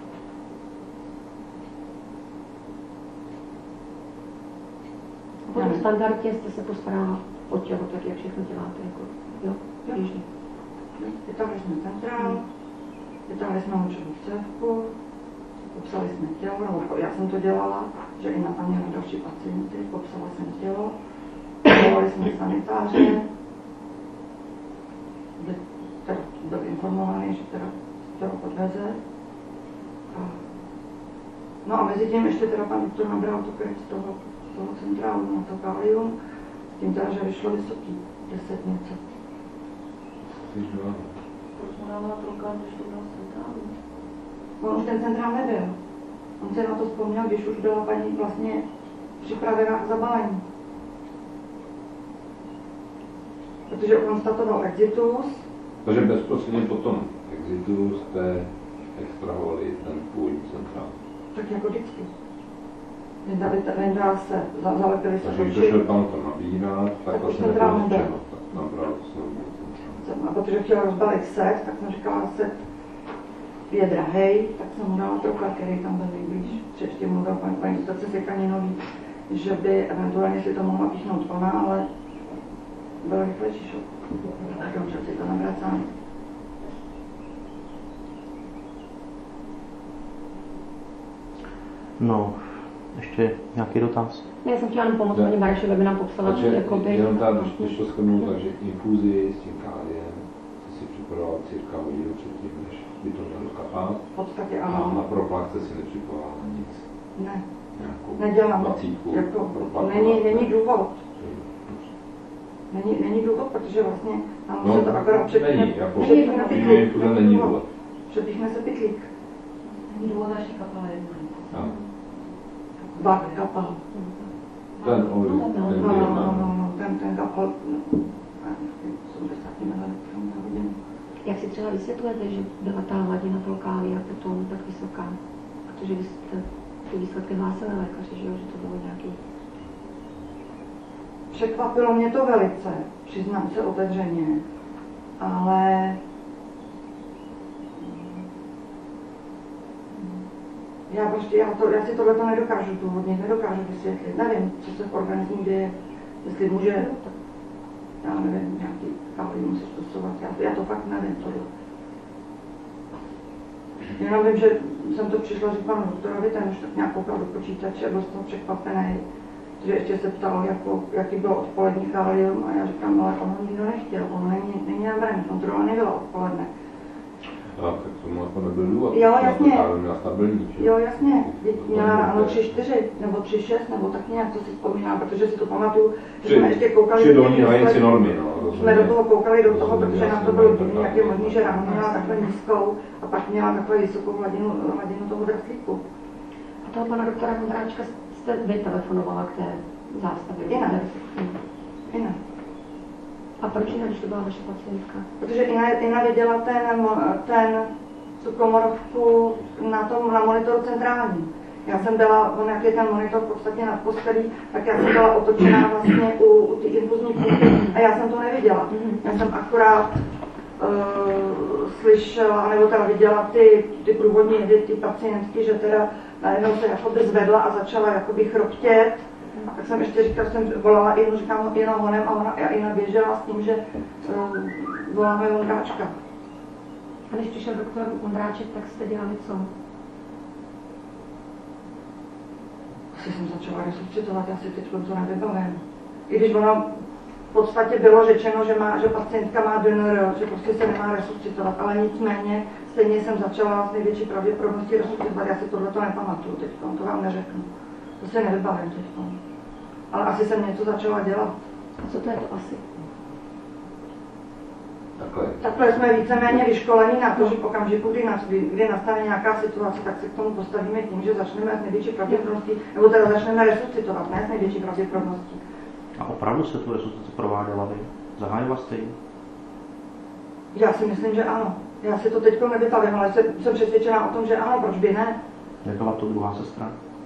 A potom standardně jste se postarala o tělo, tak jak všechno děláte, jako, jo, běžně. Vytáhli jsme centrál, vytáhli jsme močovou cévku, popsali jsme tělo, nebo já jsem to dělala, že i na tam měli další pacienty, popsala jsem tělo, volali jsme sanitáře, byl informovaný, že teda tělo podveze. A, no a mezi tím ještě teda pan doktor nabral tu krev z toho, z toho centrálu na to kálium, s tím teda, že vyšlo vysoký, deset něco. Proč mu dávala prokaz, když to bylo centrálu? On už ten centrál nebyl. On se na to vzpomněl, když už byla paní vlastně připravená k zabalení. Protože konstatoval exitus. Takže bezprostředně po tom exitu jste extrahovali ten původní centrál. Tak jako vždycky. Vendal se, zalepili se takže když to šel pan to nabírat, tak, tak vlastně nebylo zčeno. Tak nabral to se. A protože chtěla rozbalit set, tak jsem říkala, set je drahej, tak jsem mu dala trochu, který tam byl nejblíž. Ještě mu dal paní, paní stace Sekaninový, že by eventuálně si to mohla píchnout ona, ale byl rychlejší šok. Tak dobře si to navracám. No, ještě nějaký dotaz? Já jsem chtěla jenom pomoct paní Marešové, aby nám popsala, takže jakoby... jenom ta, když, když to shrnu, takže infuzi s tím káliem jsi si připravoval cirka hodinu předtím, než by to mělo kapat. V podstatě ano. A na proplach jste si nepřipravoval nic. Ne. Nějakou nedělám. dvacítku, Jako, proplach, není, není důvod. Není, není důvod, protože vlastně tam no, se to akorát přepíchne. Není, jako přepíchne není, infuze není důvod. Přepíchne se pytlík. Není důvod, až kapala jedna. Bak kapal. Ten oli, No, ten no, no, Vietnam. no, no, ten, ten kapal, sedmdesát milimetrů za hodinu. Jak si třeba vysvětlujete, že byla ta hladina toho kália potom tak vysoká? Protože vy jste ty výsledky hlásili lékaři, že, jo? Že to bylo nějaký... Překvapilo mě to velice, přiznám se otevřeně, ale já prostě, já, to, já si tohleto nedokážu důvodně, nedokážu vysvětlit, nevím, co se v organismu děje, jestli může, já nevím, nějaký kálium se způsobovat, já, já to fakt nevím, co to. Jenom vím, že jsem to přišla říct panu doktorovi, ten už tak nějak koukal do počítače a byl z toho překvapený, že ještě se ptal, jako, jaký bylo odpolední kálium a já říkám, ale on nikdo nechtěl, on není, není na braní, kontrola nebyla odpoledne. A tak tomu jako nebyl důvod. Jo, jasně. Měla stabilní, že? Jo, jasně. Měla ano tři čtyři, nebo tři šest, nebo tak nějak, to si vzpomínám, protože si to pamatuju, že jsme ještě koukali... Při dolní hranici normy, no. Jsme do toho koukali do toho, protože nám to bylo divný, jak je možný, že ráno měla takhle nízkou a pak měla takhle vysokou hladinu, hladinu toho drsíku. A toho pana doktora Vondráčka jste vy telefonovala k té zástavě? Jinak. Jinak. A proč jinak, když to byla vaše pacientka? Protože Ina, Ina viděla ten, ten, tu komorovku na tom, na monitoru centrální. Já jsem byla, on jak je ten monitor v podstatě nad postelí, tak já jsem byla otočená vlastně u, u ty infuzní pumpy a já jsem to neviděla. Já jsem akorát uh, slyšela, nebo teda viděla ty, ty průvodní jedy, ty pacientky, že teda najednou se jakoby zvedla a začala jakoby chroptět. A tak jsem ještě říkala, jsem volala Inu, říkám no, Ina honem a ona, Ina běžela s tím, že um, voláme Vondráčka. A když přišel doktor Vondráček, tak jste dělali co? Asi jsem začala resuscitovat, já si teď to nevybavím. I když ono v podstatě bylo řečeno, že, má, že pacientka má D N R, že prostě se nemá resuscitovat, ale nicméně stejně jsem začala s největší pravděpodobností resuscitovat, já si tohleto nepamatuju teď, to vám neřeknu. To si nevybavím teď. Ale asi jsem něco začala dělat. A co to je to asi? Takhle. Takhle jsme víceméně vyškoleni na to, že v okamžiku, kdy, nás, kdy nastane nějaká situace, tak se k tomu postavíme tím, že začneme s největší pravděpodobností, nebo teda začneme resuscitovat, ne s největší pravděpodobností. A opravdu se tu resuscitaci prováděla vy? Zahájila jste ji? Já si myslím, že ano. Já si to teď nevypavím, ale jsem, jsem přesvědčená o tom, že ano, proč by ne? Nebyla to druhá sestra?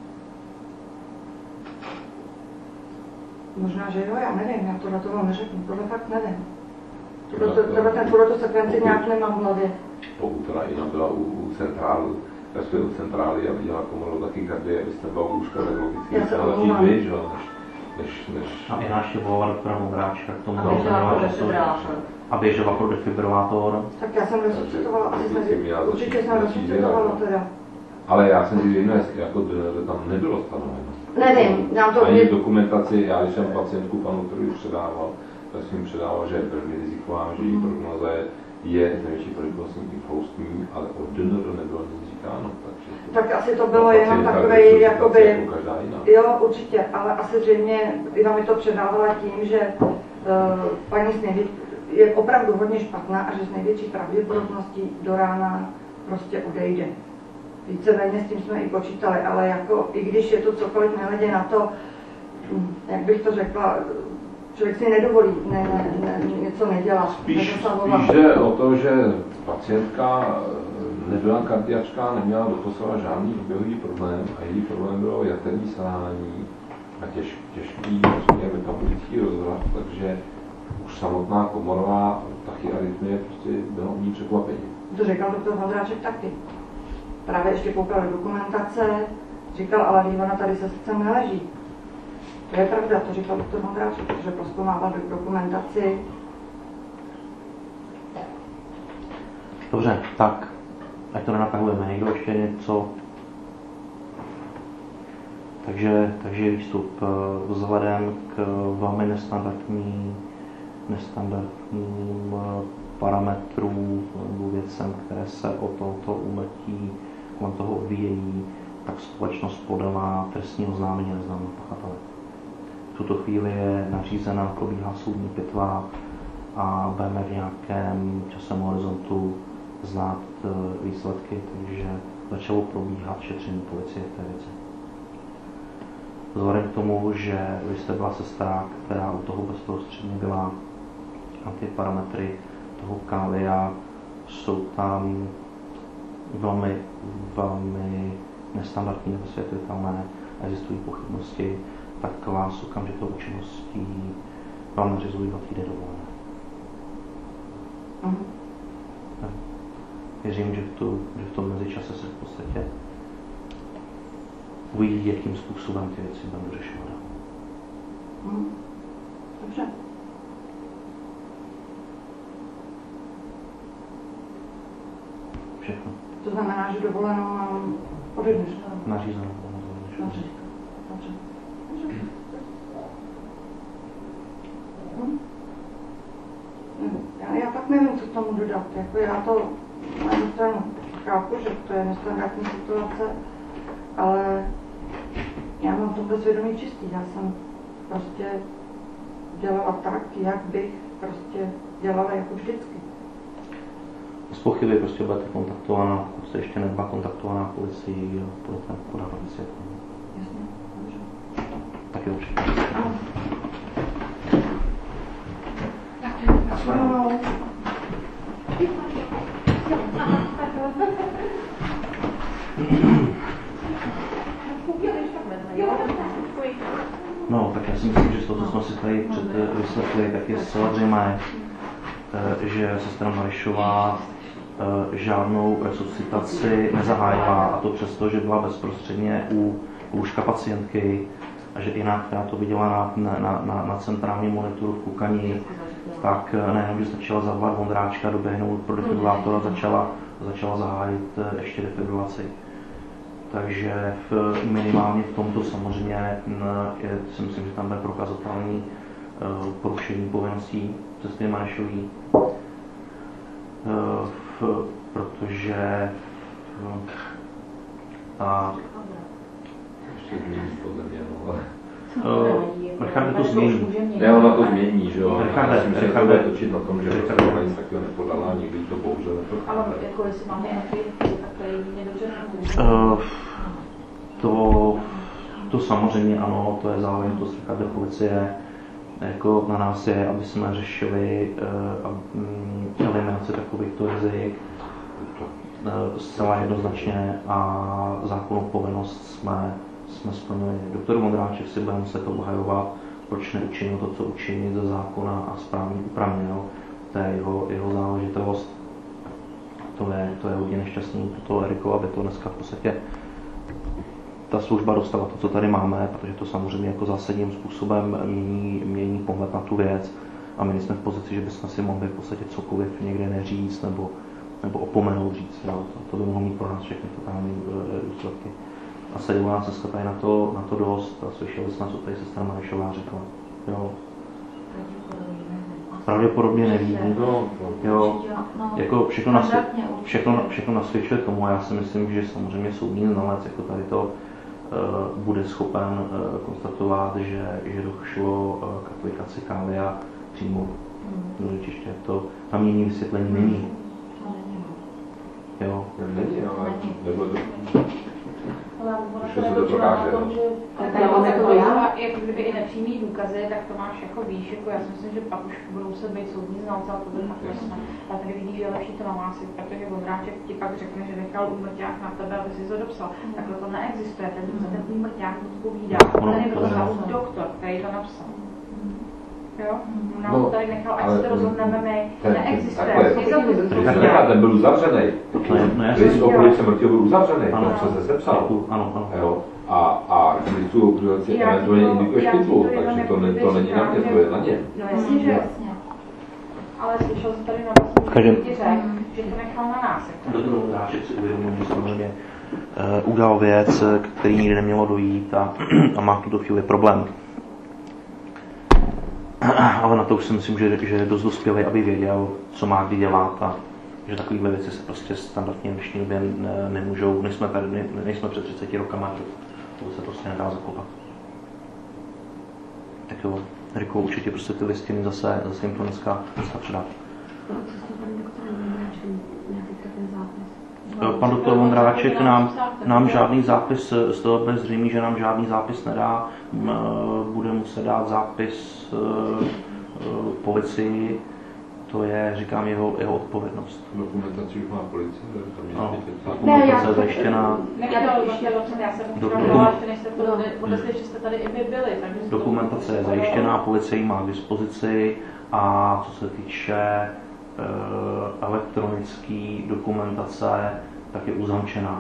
Možná, že jo, já nevím, já tohle toho neřeknu, tohle fakt nevím. Tohle ten tohleto sekvenci nějak nemám v hlavě. Pokud teda Ina byla u, u centrály, respektive u centrály a viděla komorou tachykardie, vy jste byla u lůžka, tak logicky Já se ale omlouvám. vy, že jo, než, než, než... A Ina ještě volala doktora Vondráčka k tomu, A běžela pro že defibrilátor. a běžela pro defibrilátor. Tak já jsem resuscitovala, asi jsem, Vždycky měla určitě začít jsem začít resuscitovala dělat. teda. Ale já jsem si jiné, jako tam nebylo stanoveno. Nevím, nám to... Ani v dokumentaci, já když jsem pacientku panu doktoru předával, tak jsem jim předával, že je velmi riziková, že její prognoza je, je z největší pravděpodobností infaustní, ale o D N R nebylo nic říkáno. Takže to, Tak asi to bylo jenom takové, jakoby... jako každá jiná. Jo, určitě, ale asi zřejmě Iva mi to předávala tím, že uh, paní s největší, je opravdu hodně špatná a že s největší pravděpodobností do rána prostě odejde. Víceméně s tím jsme i počítali, ale jako, i když je to cokoliv nehledě na to, jak bych to řekla, člověk si nedovolí ne, ne, ne, něco nedělat. Spíš, spíš jde o to, že pacientka nebyla kardiačka, neměla doposava žádný oběhový problém a její problém bylo jaterní selhání a těž, těžký metabolický rozvrat, takže už samotná komorová tachyarytmie prostě bylo u ní překvapení. To říkal doktor Vondráček taky. Právě ještě koukal do dokumentace, říkal, ale Ivana tady se srdcem neleží. To je pravda, to říkal doktor Vondráček, protože prozkoumával dokumentaci. Dobře, tak, ať to nenatahujeme. Někdo ještě něco? Takže, takže výstup vzhledem k velmi nestandardní, nestandardním parametrům nebo věcem, které se o tohoto úmrtí kolem toho odvíjejí, tak společnost podala trestní oznámení neznámého pachatele. V tuto chvíli je nařízena, probíhá soudní pitva a budeme v nějakém časovém horizontu znát výsledky, takže začalo probíhat šetření policie v té věci. vzhledem k tomu, že vy jste byla sestra, která u toho bezprostředně byla a ty parametry toho kália jsou tam velmi, velmi nestandardní, nevysvětlitelné, existují pochybnosti, tak vás okamžitou účinností vám nařizují dva týdny dovolené. Mhm. Věřím, že v, tu, že v tom mezičase se v podstatě uvidí, jakým způsobem ty věci budou řešovat. Mhm. Dobře. Všechno. To znamená, že dovolenou mám ode dneška. Nařízenou. Dobře. Dobře. Dobře. Hm. Já, já tak nevím, co k tomu dodat. Jako já to na jednu stranu chápu, že to je nestandardní situace, ale já mám tohle svědomí čistý. Já jsem prostě dělala tak, jak bych prostě dělala jako vždycky. Z pochyby prostě budete kontaktovaná, pokud jste ještě nebyla kontaktovaná policii a budete podávat vysvětlení. Jasně, dobře. Tak jo, všechno. No. No, tak já si myslím, že z toho, co jsme si tady před vyslechli, tak je zcela zřejmé, že sestra Marišová žádnou resuscitaci nezahájila, a to přesto, že byla bezprostředně u lůžka pacientky a že jinak, která to viděla na, na, na, na centrálním monitoru v Kukaní, tak nejenom, že stačila zavolat Vondráčka, doběhnout pro defibrilátor a začala, začala zahájit ještě defibrilaci. Takže v, minimálně v tomto samozřejmě je, si myslím, že tam bude prokazatelný uh, porušení povinností sestry Marišový, uh, protože uh, a Ještě změní podle mě, no ale... Uh, Richarde to změní. Ne, ona to změní, že jo? Richarde, Myslím, že to Richarde. bude točit na tom, že prostě ona nic takového nepodala a nikdy to bohužel Ale neprochází. jako jestli máme nějaký, tak tady mě dobře Uh, to, to samozřejmě ano, to je záležitost Richarde policie. Jako na nás je, aby jsme řešili uh, eliminaci takovýchto rizik uh, zcela jednoznačně a zákonnou povinnost jsme, jsme splnili. Doktor Vondráček si bude muset obhajovat, proč neučinil to, co učinit ze zákona a správně upravnil. To je jeho, jeho záležitost. To je, to je hodně nešťastný pro toho Eriko, aby to dneska v podstatě ta služba dostala to, co tady máme, protože to samozřejmě jako zásadním způsobem mění, mění pohled na tu věc a my jsme v pozici, že bychom si mohli v podstatě cokoliv někde neříct nebo, nebo opomenout říct. No. To by mohlo mít pro nás všechny totální důsledky. A sedí u nás dneska tady na to, na to dost a slyšeli jsme, co tady sestra Marišová řekla. Jo. Pravděpodobně neví. No, Jo. Jako všechno, nasvě, všechno, všechno nasvědčuje tomu a já si myslím, že samozřejmě soudní znalec jako tady to uh, bude schopen uh, konstatovat, že, že došlo uh, k aplikaci kália přímo do letiště. To tam jiný vysvětlení není. Jo. není, ale nebylo to... Ale ona Ještě to se to nedočila na prokáže, tom, no. že Tak tak já mám jako jako já. jako kdyby i nepřímý důkazy, tak to máš jako víš, jako já si myslím, že pak už budou se být soudní znalci, ale to by fakt nesmí. A tady vidíš, že je lepší to nahlásit, protože Vondráček ti pak řekne, že nechal úmrťák na tebe, aby si to dopsal. Takhle to neexistuje, ten za ten úmrťák odpovídá. Ten je to znal doktor, který to napsal. Jo? Nám No, to tady nechal, ať ale si to rozhodneme my. ten- Neexistuje. takhle. Je za to To znamená, ten byl uzavřený. No, já List jsem- o polici mrtvého byl uzavřený, Ano. to přece sepsal. Ano, ano. Jo. A, a listu o privaci Já ti eventuálně to- indikuje já ti špitlu, to jenom takže jako to, ne, kdyby to není na říkám, mě, že- to je na něm. No jasně, že Jasně. ale slyšel jsem tady na vlastní Každém- ti řekl, že to nechal na nás. Jako. Doktor Vondráček si uvědomil, že samozřejmě uh, udělal věc, k který nikdy nemělo dojít a, a má v tuto chvíli problém. Ale na to už si myslím, že, že je dost dospělý, aby věděl, co má kdy dělat a že takovéhle věci se prostě standardně v dnešní době ne, nemůžou, nejsme tady, ne, nejsme před třiceti rokama, že to se prostě nedá zakopat. Tak jo, Riko, určitě prostě ty listiny zase, zase jim to dneska, dneska předat. Co jste tady doktorem Vondráčkem, já teďka ten zápis. Pan doktor Vondráček nám, nám žádný zápis, z toho je zřejmé, že nám žádný zápis nedá. Bude muset dát zápis policii. To je, říkám, jeho, jeho odpovědnost. Dokumentaci už má policie? No, dokumentace je zajištěná. Dokumentace je zajištěná, policie ji má k dispozici a co se týče e, elektronické dokumentace, tak je uzamčená.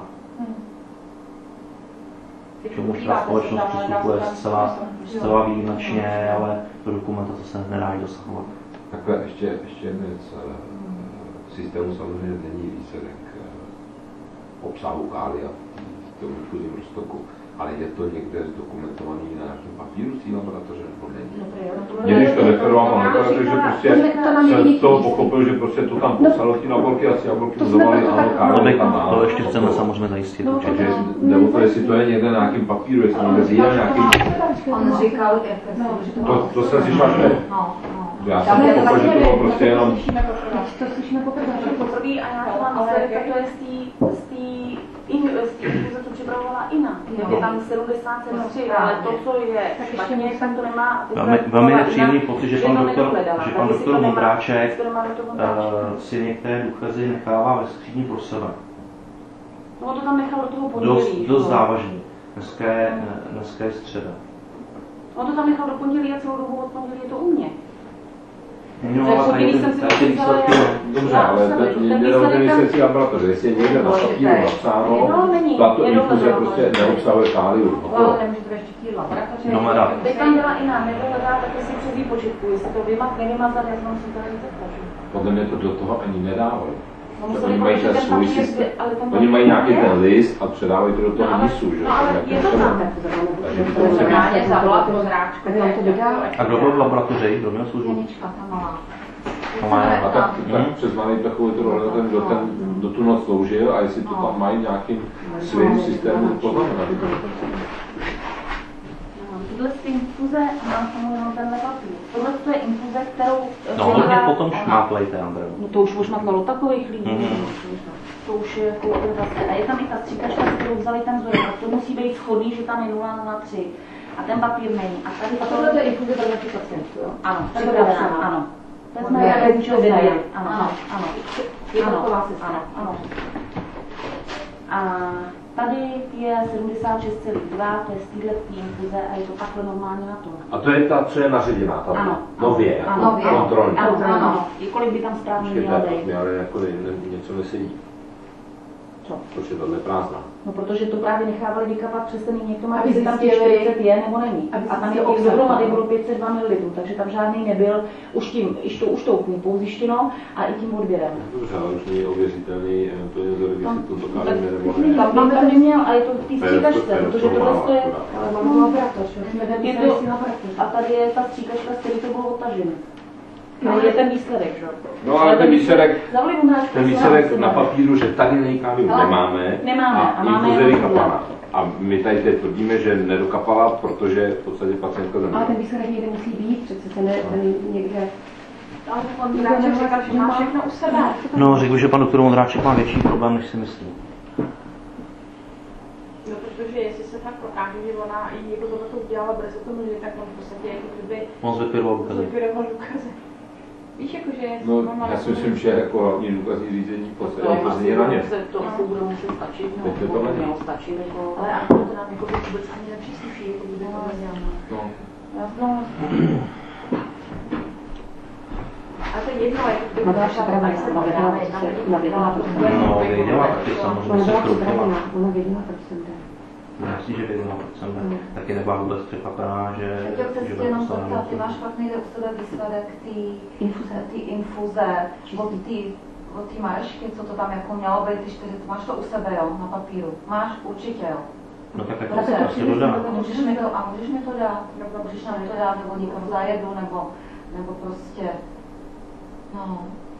K čemuž ta společnost přistupuje zcela, zcela výjimečně, ale do dokumentace se nedá jí dosahovat. Takhle ještě, ještě jedna věc. V systému samozřejmě není výsledek obsahu kália v tom difuzním roztoku, ale je to někde zdokumentovaný na nějakém papíru z té laboratoře nebo není. Mě když to referoval pan doktor, že prostě jsem z toho pochopil, že prostě to tam poslalo ty laborky a ty laborky uzovali, ano, kália tam má. To ještě chceme samozřejmě zajistit. Takže jde o to, jestli to je někde na nějakém papíru, jestli to nezvíjel nějaký... On říkal, To, to jsem si šašel. Já jsem pochopil, že to bylo prostě jenom... To slyšíme poprvé. poprvé a já to mám výsledek, to je z té infuze, co připravovala Ina. Je tam sedmdesát sedm, ale to, co je špatně, tak to nemá... Velmi, velmi nepříjemný pocit, že pan doktor, že pan doktor Vondráček uh, si některé důkazy nechává ve skříni pro sebe. No to tam nechal do toho pondělí. Dost, dost závažný. Dneska je, dneska je středa. On to tam nechal do pondělí a celou dobu od pondělí je to u mě. No, ale tady ty výsledky... Dobře, ale jde o ten výsledky laboratoře. Jestli je někde na papíru napsáno, tato infuze prostě neobsahuje kálium. Ale nemůžete ještě tý laboratoře. Teď tam byla Ina, nevyhledá, tak si přes výpočetku, jestli to vymaz, nevymazat, já jsem si to recepta. Podle mě to do toho ani nedávali. No, oni mají ten svůj systém, oni mají nějaký ten list a předávají to do toho listu, že? No ale je to tam. Takže to musí být. A kdo byl v laboratoři? Kdo měl službu? Janička, ta malá. A tak, tak přes malý takový to roli, ten, kdo ten do tu noc sloužil a jestli to tam mají nějakým svým systémem poznamenat. Tohle je infuze, mám tomu jenom tenhle papír. Tohle je infuze, kterou... No hodně potom šmátlejte, Andreu. No to už šmátlalo takových lidí. Mm. To už je jako zase. A je tam i ta stříkačka, kterou vzali ten vzorek. To musí být schodný, že tam je nula nula tři. A ten papír není. A tady a tohle je infuze pro naši pacientku, jo? Ano, připravená, ano. To jsme jak můžeme vědět. Ano, ano, ano. Je to taková sestra. Ano, ano. A tady je sedmdesát šest celá dva, to je z téhle infuze a je to takhle normálně na to. A to je ta, co je naředěná tam? Ano. Nově, jako ano, kontrolní. Ano, ano, ano. I kolik by tam správně mělo být. Ale jako ne, něco nesedí. Co? Proč je tohle prázdná? No protože to právě nechávali vykapat přes ten někdo má, jestli tam těch čtyřicet je nebo není. A tam je těch dohromady bylo pět set dva mililitrů, takže tam žádný nebyl už tím, už tou, už tou pumpou zjištěno a i tím odběrem. Dobře, ale už není ověřitelný eventuálně vzorek, jestli to dokážeme nebo ne. Tam bych to neměl, a je to v té stříkačce, protože tohle je... Ale mám laboratoř, je to, a tady je ta stříkačka, z které to bylo odtažené. No, je ten výsledek, že? No ale ten výsledek, ten výsledek vlastně na papíru, že tady nejkámium nemáme, nemáme a, a máme infuze vykapala. A my tady teď tvrdíme, že nedokapala, protože v podstatě pacientka zemřela. Ale ten výsledek někde musí být, přece se ne, někde... Ale pan Vondráček říkal, že má všechno u sebe. No, řekl, že pan doktor Vondráček má větší problém, než si myslí. No, protože jestli se tak prokáže, že ona i jako tohle to udělala brzo tomu, že tak on v podstatě jako kdyby... On zvypiroval důkazy. Zvypiroval důkazy. Víš, jakože... No, já si myslím, že jako hlavní důkazní řízení v podstatě je na ně. To asi bude muset stačit, no, teď to mělo stačit, jako... Ale a to nám jako vůbec ani nepřísluší, jako by to nedělala. No. Jasno. A to je jedno, jako by... No, byla připravená, ona věděla, No, věděla, taky samozřejmě se troufala. Ona věděla, proč jsem jde. Myslím, že věděla, proč jsem jde. Taky nebyla vůbec překvapená, že... Já chci si jenom zeptat, ty máš fakt nejde u sebe výsledek té infuze, ty infuze, od té od té Marešky, co to tam jako mělo být, ty čtyři, máš to u sebe, jo, na papíru. Máš určitě, jo. No tak jako to prostě dodá. Můžeš mi to, a můžeš mi to dát, nebo můžeš nám to dát, nebo někam zajedu, nebo, nebo prostě, no.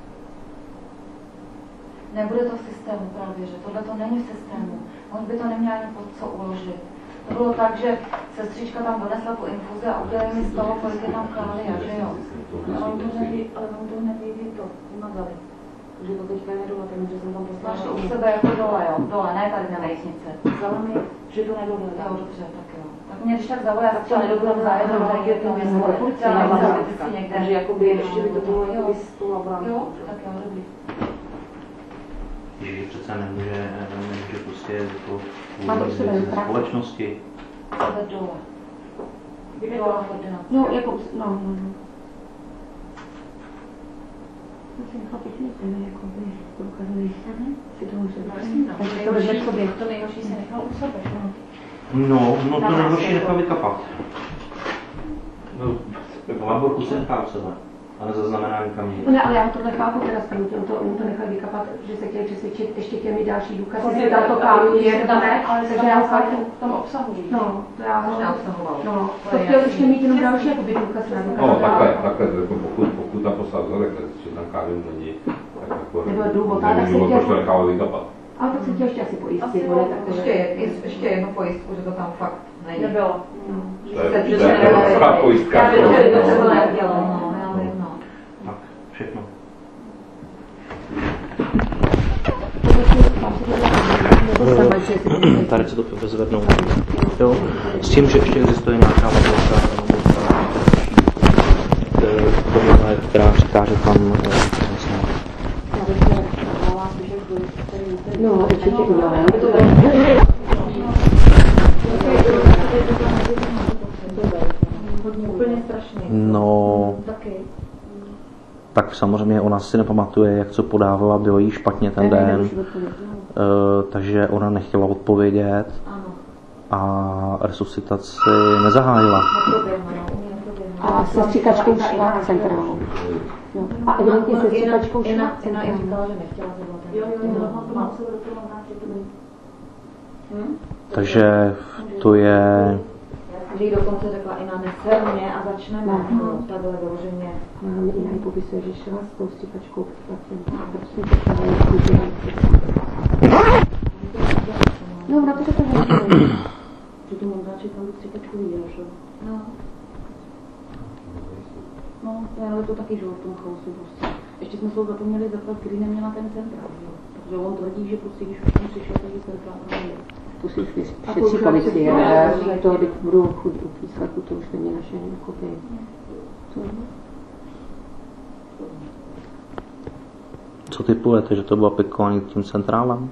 Nebude to v systému právě, že tohle to není v systému. On by to neměl ani pod co uložit. To bylo tak, že sestřička tam donesla tu infuzi a udělali mi z toho, kolik je tam kália, že jo. Ale on to neví, ale on to neví, to umazali. Takže to teďka nedu na tom, že jsem tam poslala. Máš to u sebe jako dole, jo? Dole, ne tady na nejsnice. Vzala mi, že to nedohledá. Jo, dobře, tak jo. Tak mě když tak zavolá, tak to nedohledá, je to tady, je to město. Takže jakoby ještě by to bylo jakoby s tou laborantkou. Jo, tak jo, dobrý. Že přece nemůže, nemůže prostě jako Má to sebe ze společnosti. Sebe dole. Dole koordinace. No, jako, no, no, no. To si nechal pěkný ten, jakoby, průkazný. Si to může být. Takže to držet v sobě. To nejhorší si nechal u sebe, že? No, no to nejhorší nechal vykapat. No, v laborku se nechá u sebe. A nezaznamená nikam nic. No ne, ale já to nechápu teda s tím, to, on to nechal vykapat, že se chtěli přesvědčit ještě těmi další důkazy, že tam to káluje, takže já chápu. V tom obsahu. No, to já To neobsahovalo. no, to chtěl ještě mít jenom další jakoby důkaz na důkaz. No, takhle, takhle, jako pokud, pokud tam poslal vzorek, že tam kálium není, tak jako Nebo důvod, ale tak nevím se důvod, chtěl- proč to nechával vykapat. Ale to se chtěl ještě asi pojistit, Asi bo ne, tak to ještě, je, ještě jednu pojistku, že to tam fakt není. Nebylo. To je, Že to se je nebylo. taková pojistka. Já vím, že to se to no. nedělo, no, já vím, no. Tak, všechno. Tady se to vyzvednou. Jo, s tím, že ještě existuje nějaká laborka, která říká, že tam vlastně... No, určitě no. Úplně strašný. No, Taky. tak samozřejmě ona si nepamatuje, jak co podávala, bylo jí špatně ten den, e, takže ona nechtěla odpovědět Ano. a resuscitaci nezahájila. A se stříkačkou šla centrálou. Jo. A evidentně se stříkačkou šla Ina centrálou. říkala, že nechtěla zavolat. Jo, jo, jo, to má se do toho vrátit. Takže to je... Že jí dokonce řekla Ina, neser mě a začneme. No, takhle vyloženě. Máme i na popisuje, že šla s tou stříkačkou k pacientům. No, na to, že to nejde. Že tu montáči tam stříkačku viděl, že? No. No, ale to taky žil v tom chaosu prostě. Ještě jsme se ho zapomněli zeptat, kdy neměla ten centrál, jo? Protože on tvrdí, že prostě, když už tam přišel, tak je centrál neměl. Musím šetří policie, ale to, když budou chuť u výsledku, to už není naše jakoby... Co typujete, že to bylo aplikované tím centrálem?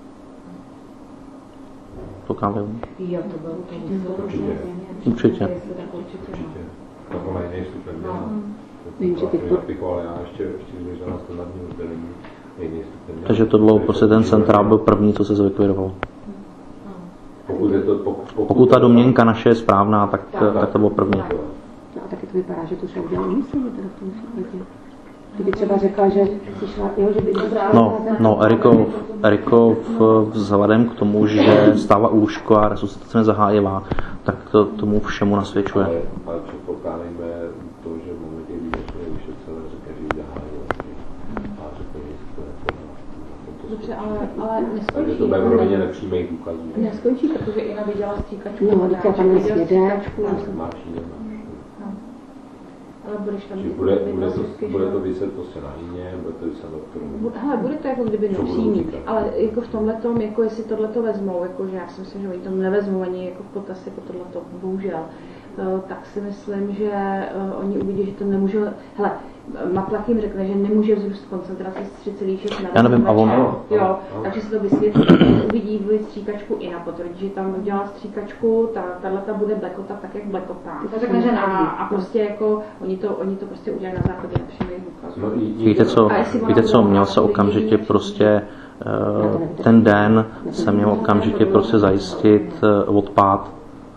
To kávím. Jo, to bylo určitě. Určitě. Určitě. Tak ona je nejstupen měla. Vím, že ty to aplikoval já ještě, ještě když na standardní oddělení. Takže to bylo prostě ten centrál byl první, co se zlikvidoval. Pokud, je to, pokud, pokud, Pokud ta domněnka naše je správná, tak, tak, tak to bylo první. No a taky to vypadá, že to šlo udělat umyslně teda v tom případě. Kdyby třeba řekla, že si šla, jo, že by... No, no, Erikov, Erikov vzhledem k tomu, že stála u lůžko a resuscitace nezahájila, tak to tomu všemu nasvědčuje. Ale, ale předpokládejme to, že v momentě, kdy je vyšetřené, řekne, že ji zahájila. A řekne, že si to nepodala. Dobře, ale, ale neskončí. Takže to bude v rovině nepřímých důkazů. Neskončí, protože Ina viděla stříkačku. No, teď tam je svědek. Máš ji nemáš. Ale budeš tam... Čiže bude, bude, to, bude to vyset prostě na jině, bude to vyset doktorům. Hele, bude to jako kdyby nepřímý, ale jako v tomhletom, jako jestli tohleto vezmou, jakože já si myslím, že oni to nevezmou ani jako v potaz jako tohleto, bohužel, tak si myslím, že oni uvidí, že to nemůže, hele, Maplach jim řekne, že nemůže vzrůst koncentrace z tři celá šest na Já nevím, a on... Jo, takže se to vysvětlí, uvidí v stříkačku Ina, potvrdí, že tam udělá stříkačku, ta, tato bude blekota tak, jak blekotá. To řekne, že a, a prostě jako, oni to, oni to prostě udělají na základě nepřímých důkazů. No, Víte co, víte co, měl se okamžitě prostě, ten den se měl okamžitě prostě zajistit odpád.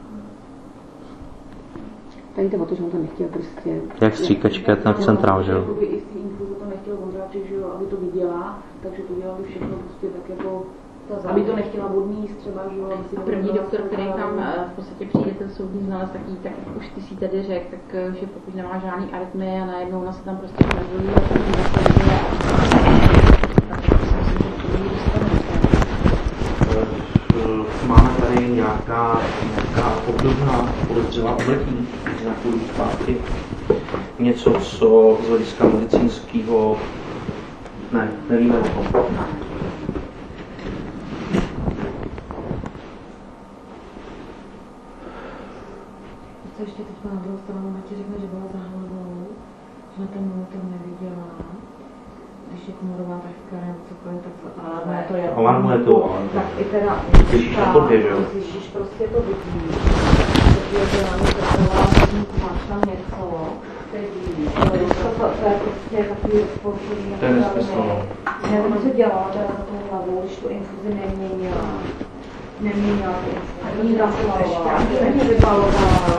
Tady jde o to, že on to nechtěl prostě... Jak stříkačka, ten centrál, že jo? Jakoby i z té infuze to nechtěl Vondráček, že jo, aby to viděla, takže to dělali všechno prostě tak jako... Aby to nechtěla vodníst třeba, že jo, aby si... První doktor, který tam v podstatě přijde, ten soudní znalec, taky, tak už ty si tady řekl, tak že pokud nemá žádný arytmie a najednou ona se tam prostě nezvolí a tak Máme tady nějaká, nějaká obdobná podezřelá obletí z nějakou zpátky. Něco, co z hlediska medicínského Ne, nevíme o tom. Co ještě teď na druhou stranu Matěj řekne, že byla za hlavou, že na ten monitor neviděla. Když je komorová taška nebo cokoliv, tak alarmuje to je. Alarmuje to. Tak i teda slyšíš na podvě, že jo? Slyšíš prostě to vidí. Protože byla mi taková, máš tam něco, to je prostě takový rozporučení. To je nesmysl. Nevím, co dělala teda za tou hlavou, když tu infuzi neměnila. Neměnila tu infuzi. Ani zaslala, ani vybalovala.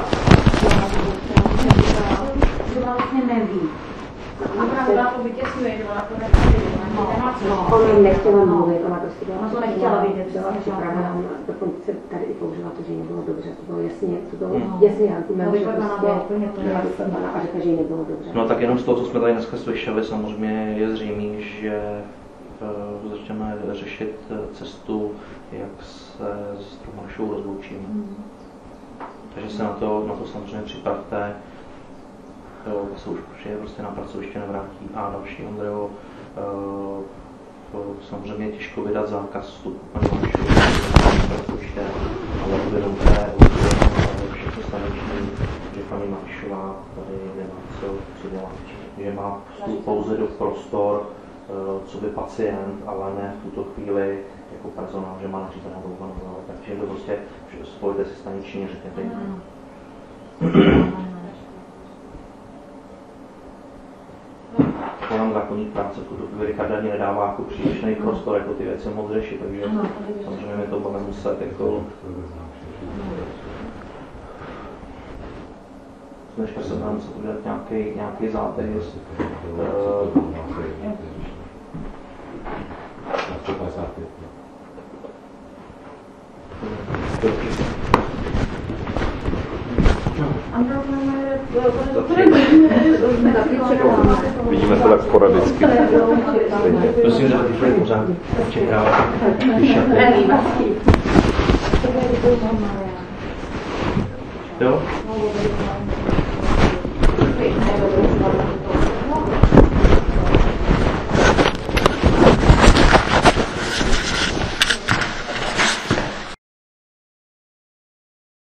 Že vlastně neví. Opravdu to vytěsňuje, že ona to nechce. Ona nechtěla mluvit, ona to si Ona to nechtěla vidět. Byla připravená, dokonce tady i použila to, že jí nebylo dobře. To bylo jasně, to bylo jasný argument, že prostě byla vypadala a řekla, že jí nebylo dobře. No tak jenom z toho, co jsme tady dneska slyšeli, samozřejmě je zřejmé, že uh, začneme řešit cestu, jak se s tou Maršou rozloučíme. Hmm. Takže se na to, na to samozřejmě připravte. To se už přijde prostě na pracoviště nevrátí. A další, Ondrejo, uh, samozřejmě je těžko vydat zákaz vstupu paní Maršové na pracoviště, ale uvědomte, všechno staneční, že paní Maršová tady nemá co, co dělat. Že má vstup pouze do prostor, uh, co by pacient, ale ne v tuto chvíli jako personál, že má nařízenou dovolenou. Takže to prostě spojte si staniční, řekněte jim. To nám zákonník práce v tuto chvíli Richard ani nedává jako přílišný prostor, jako ty věci moc řešit, takže samozřejmě my to budeme muset jako... Dneška se budeme muset udělat nějaký, nějaký zápis. Vidíme se tak sporadicky. Prosím, že to je pořád. Čeká. Jo?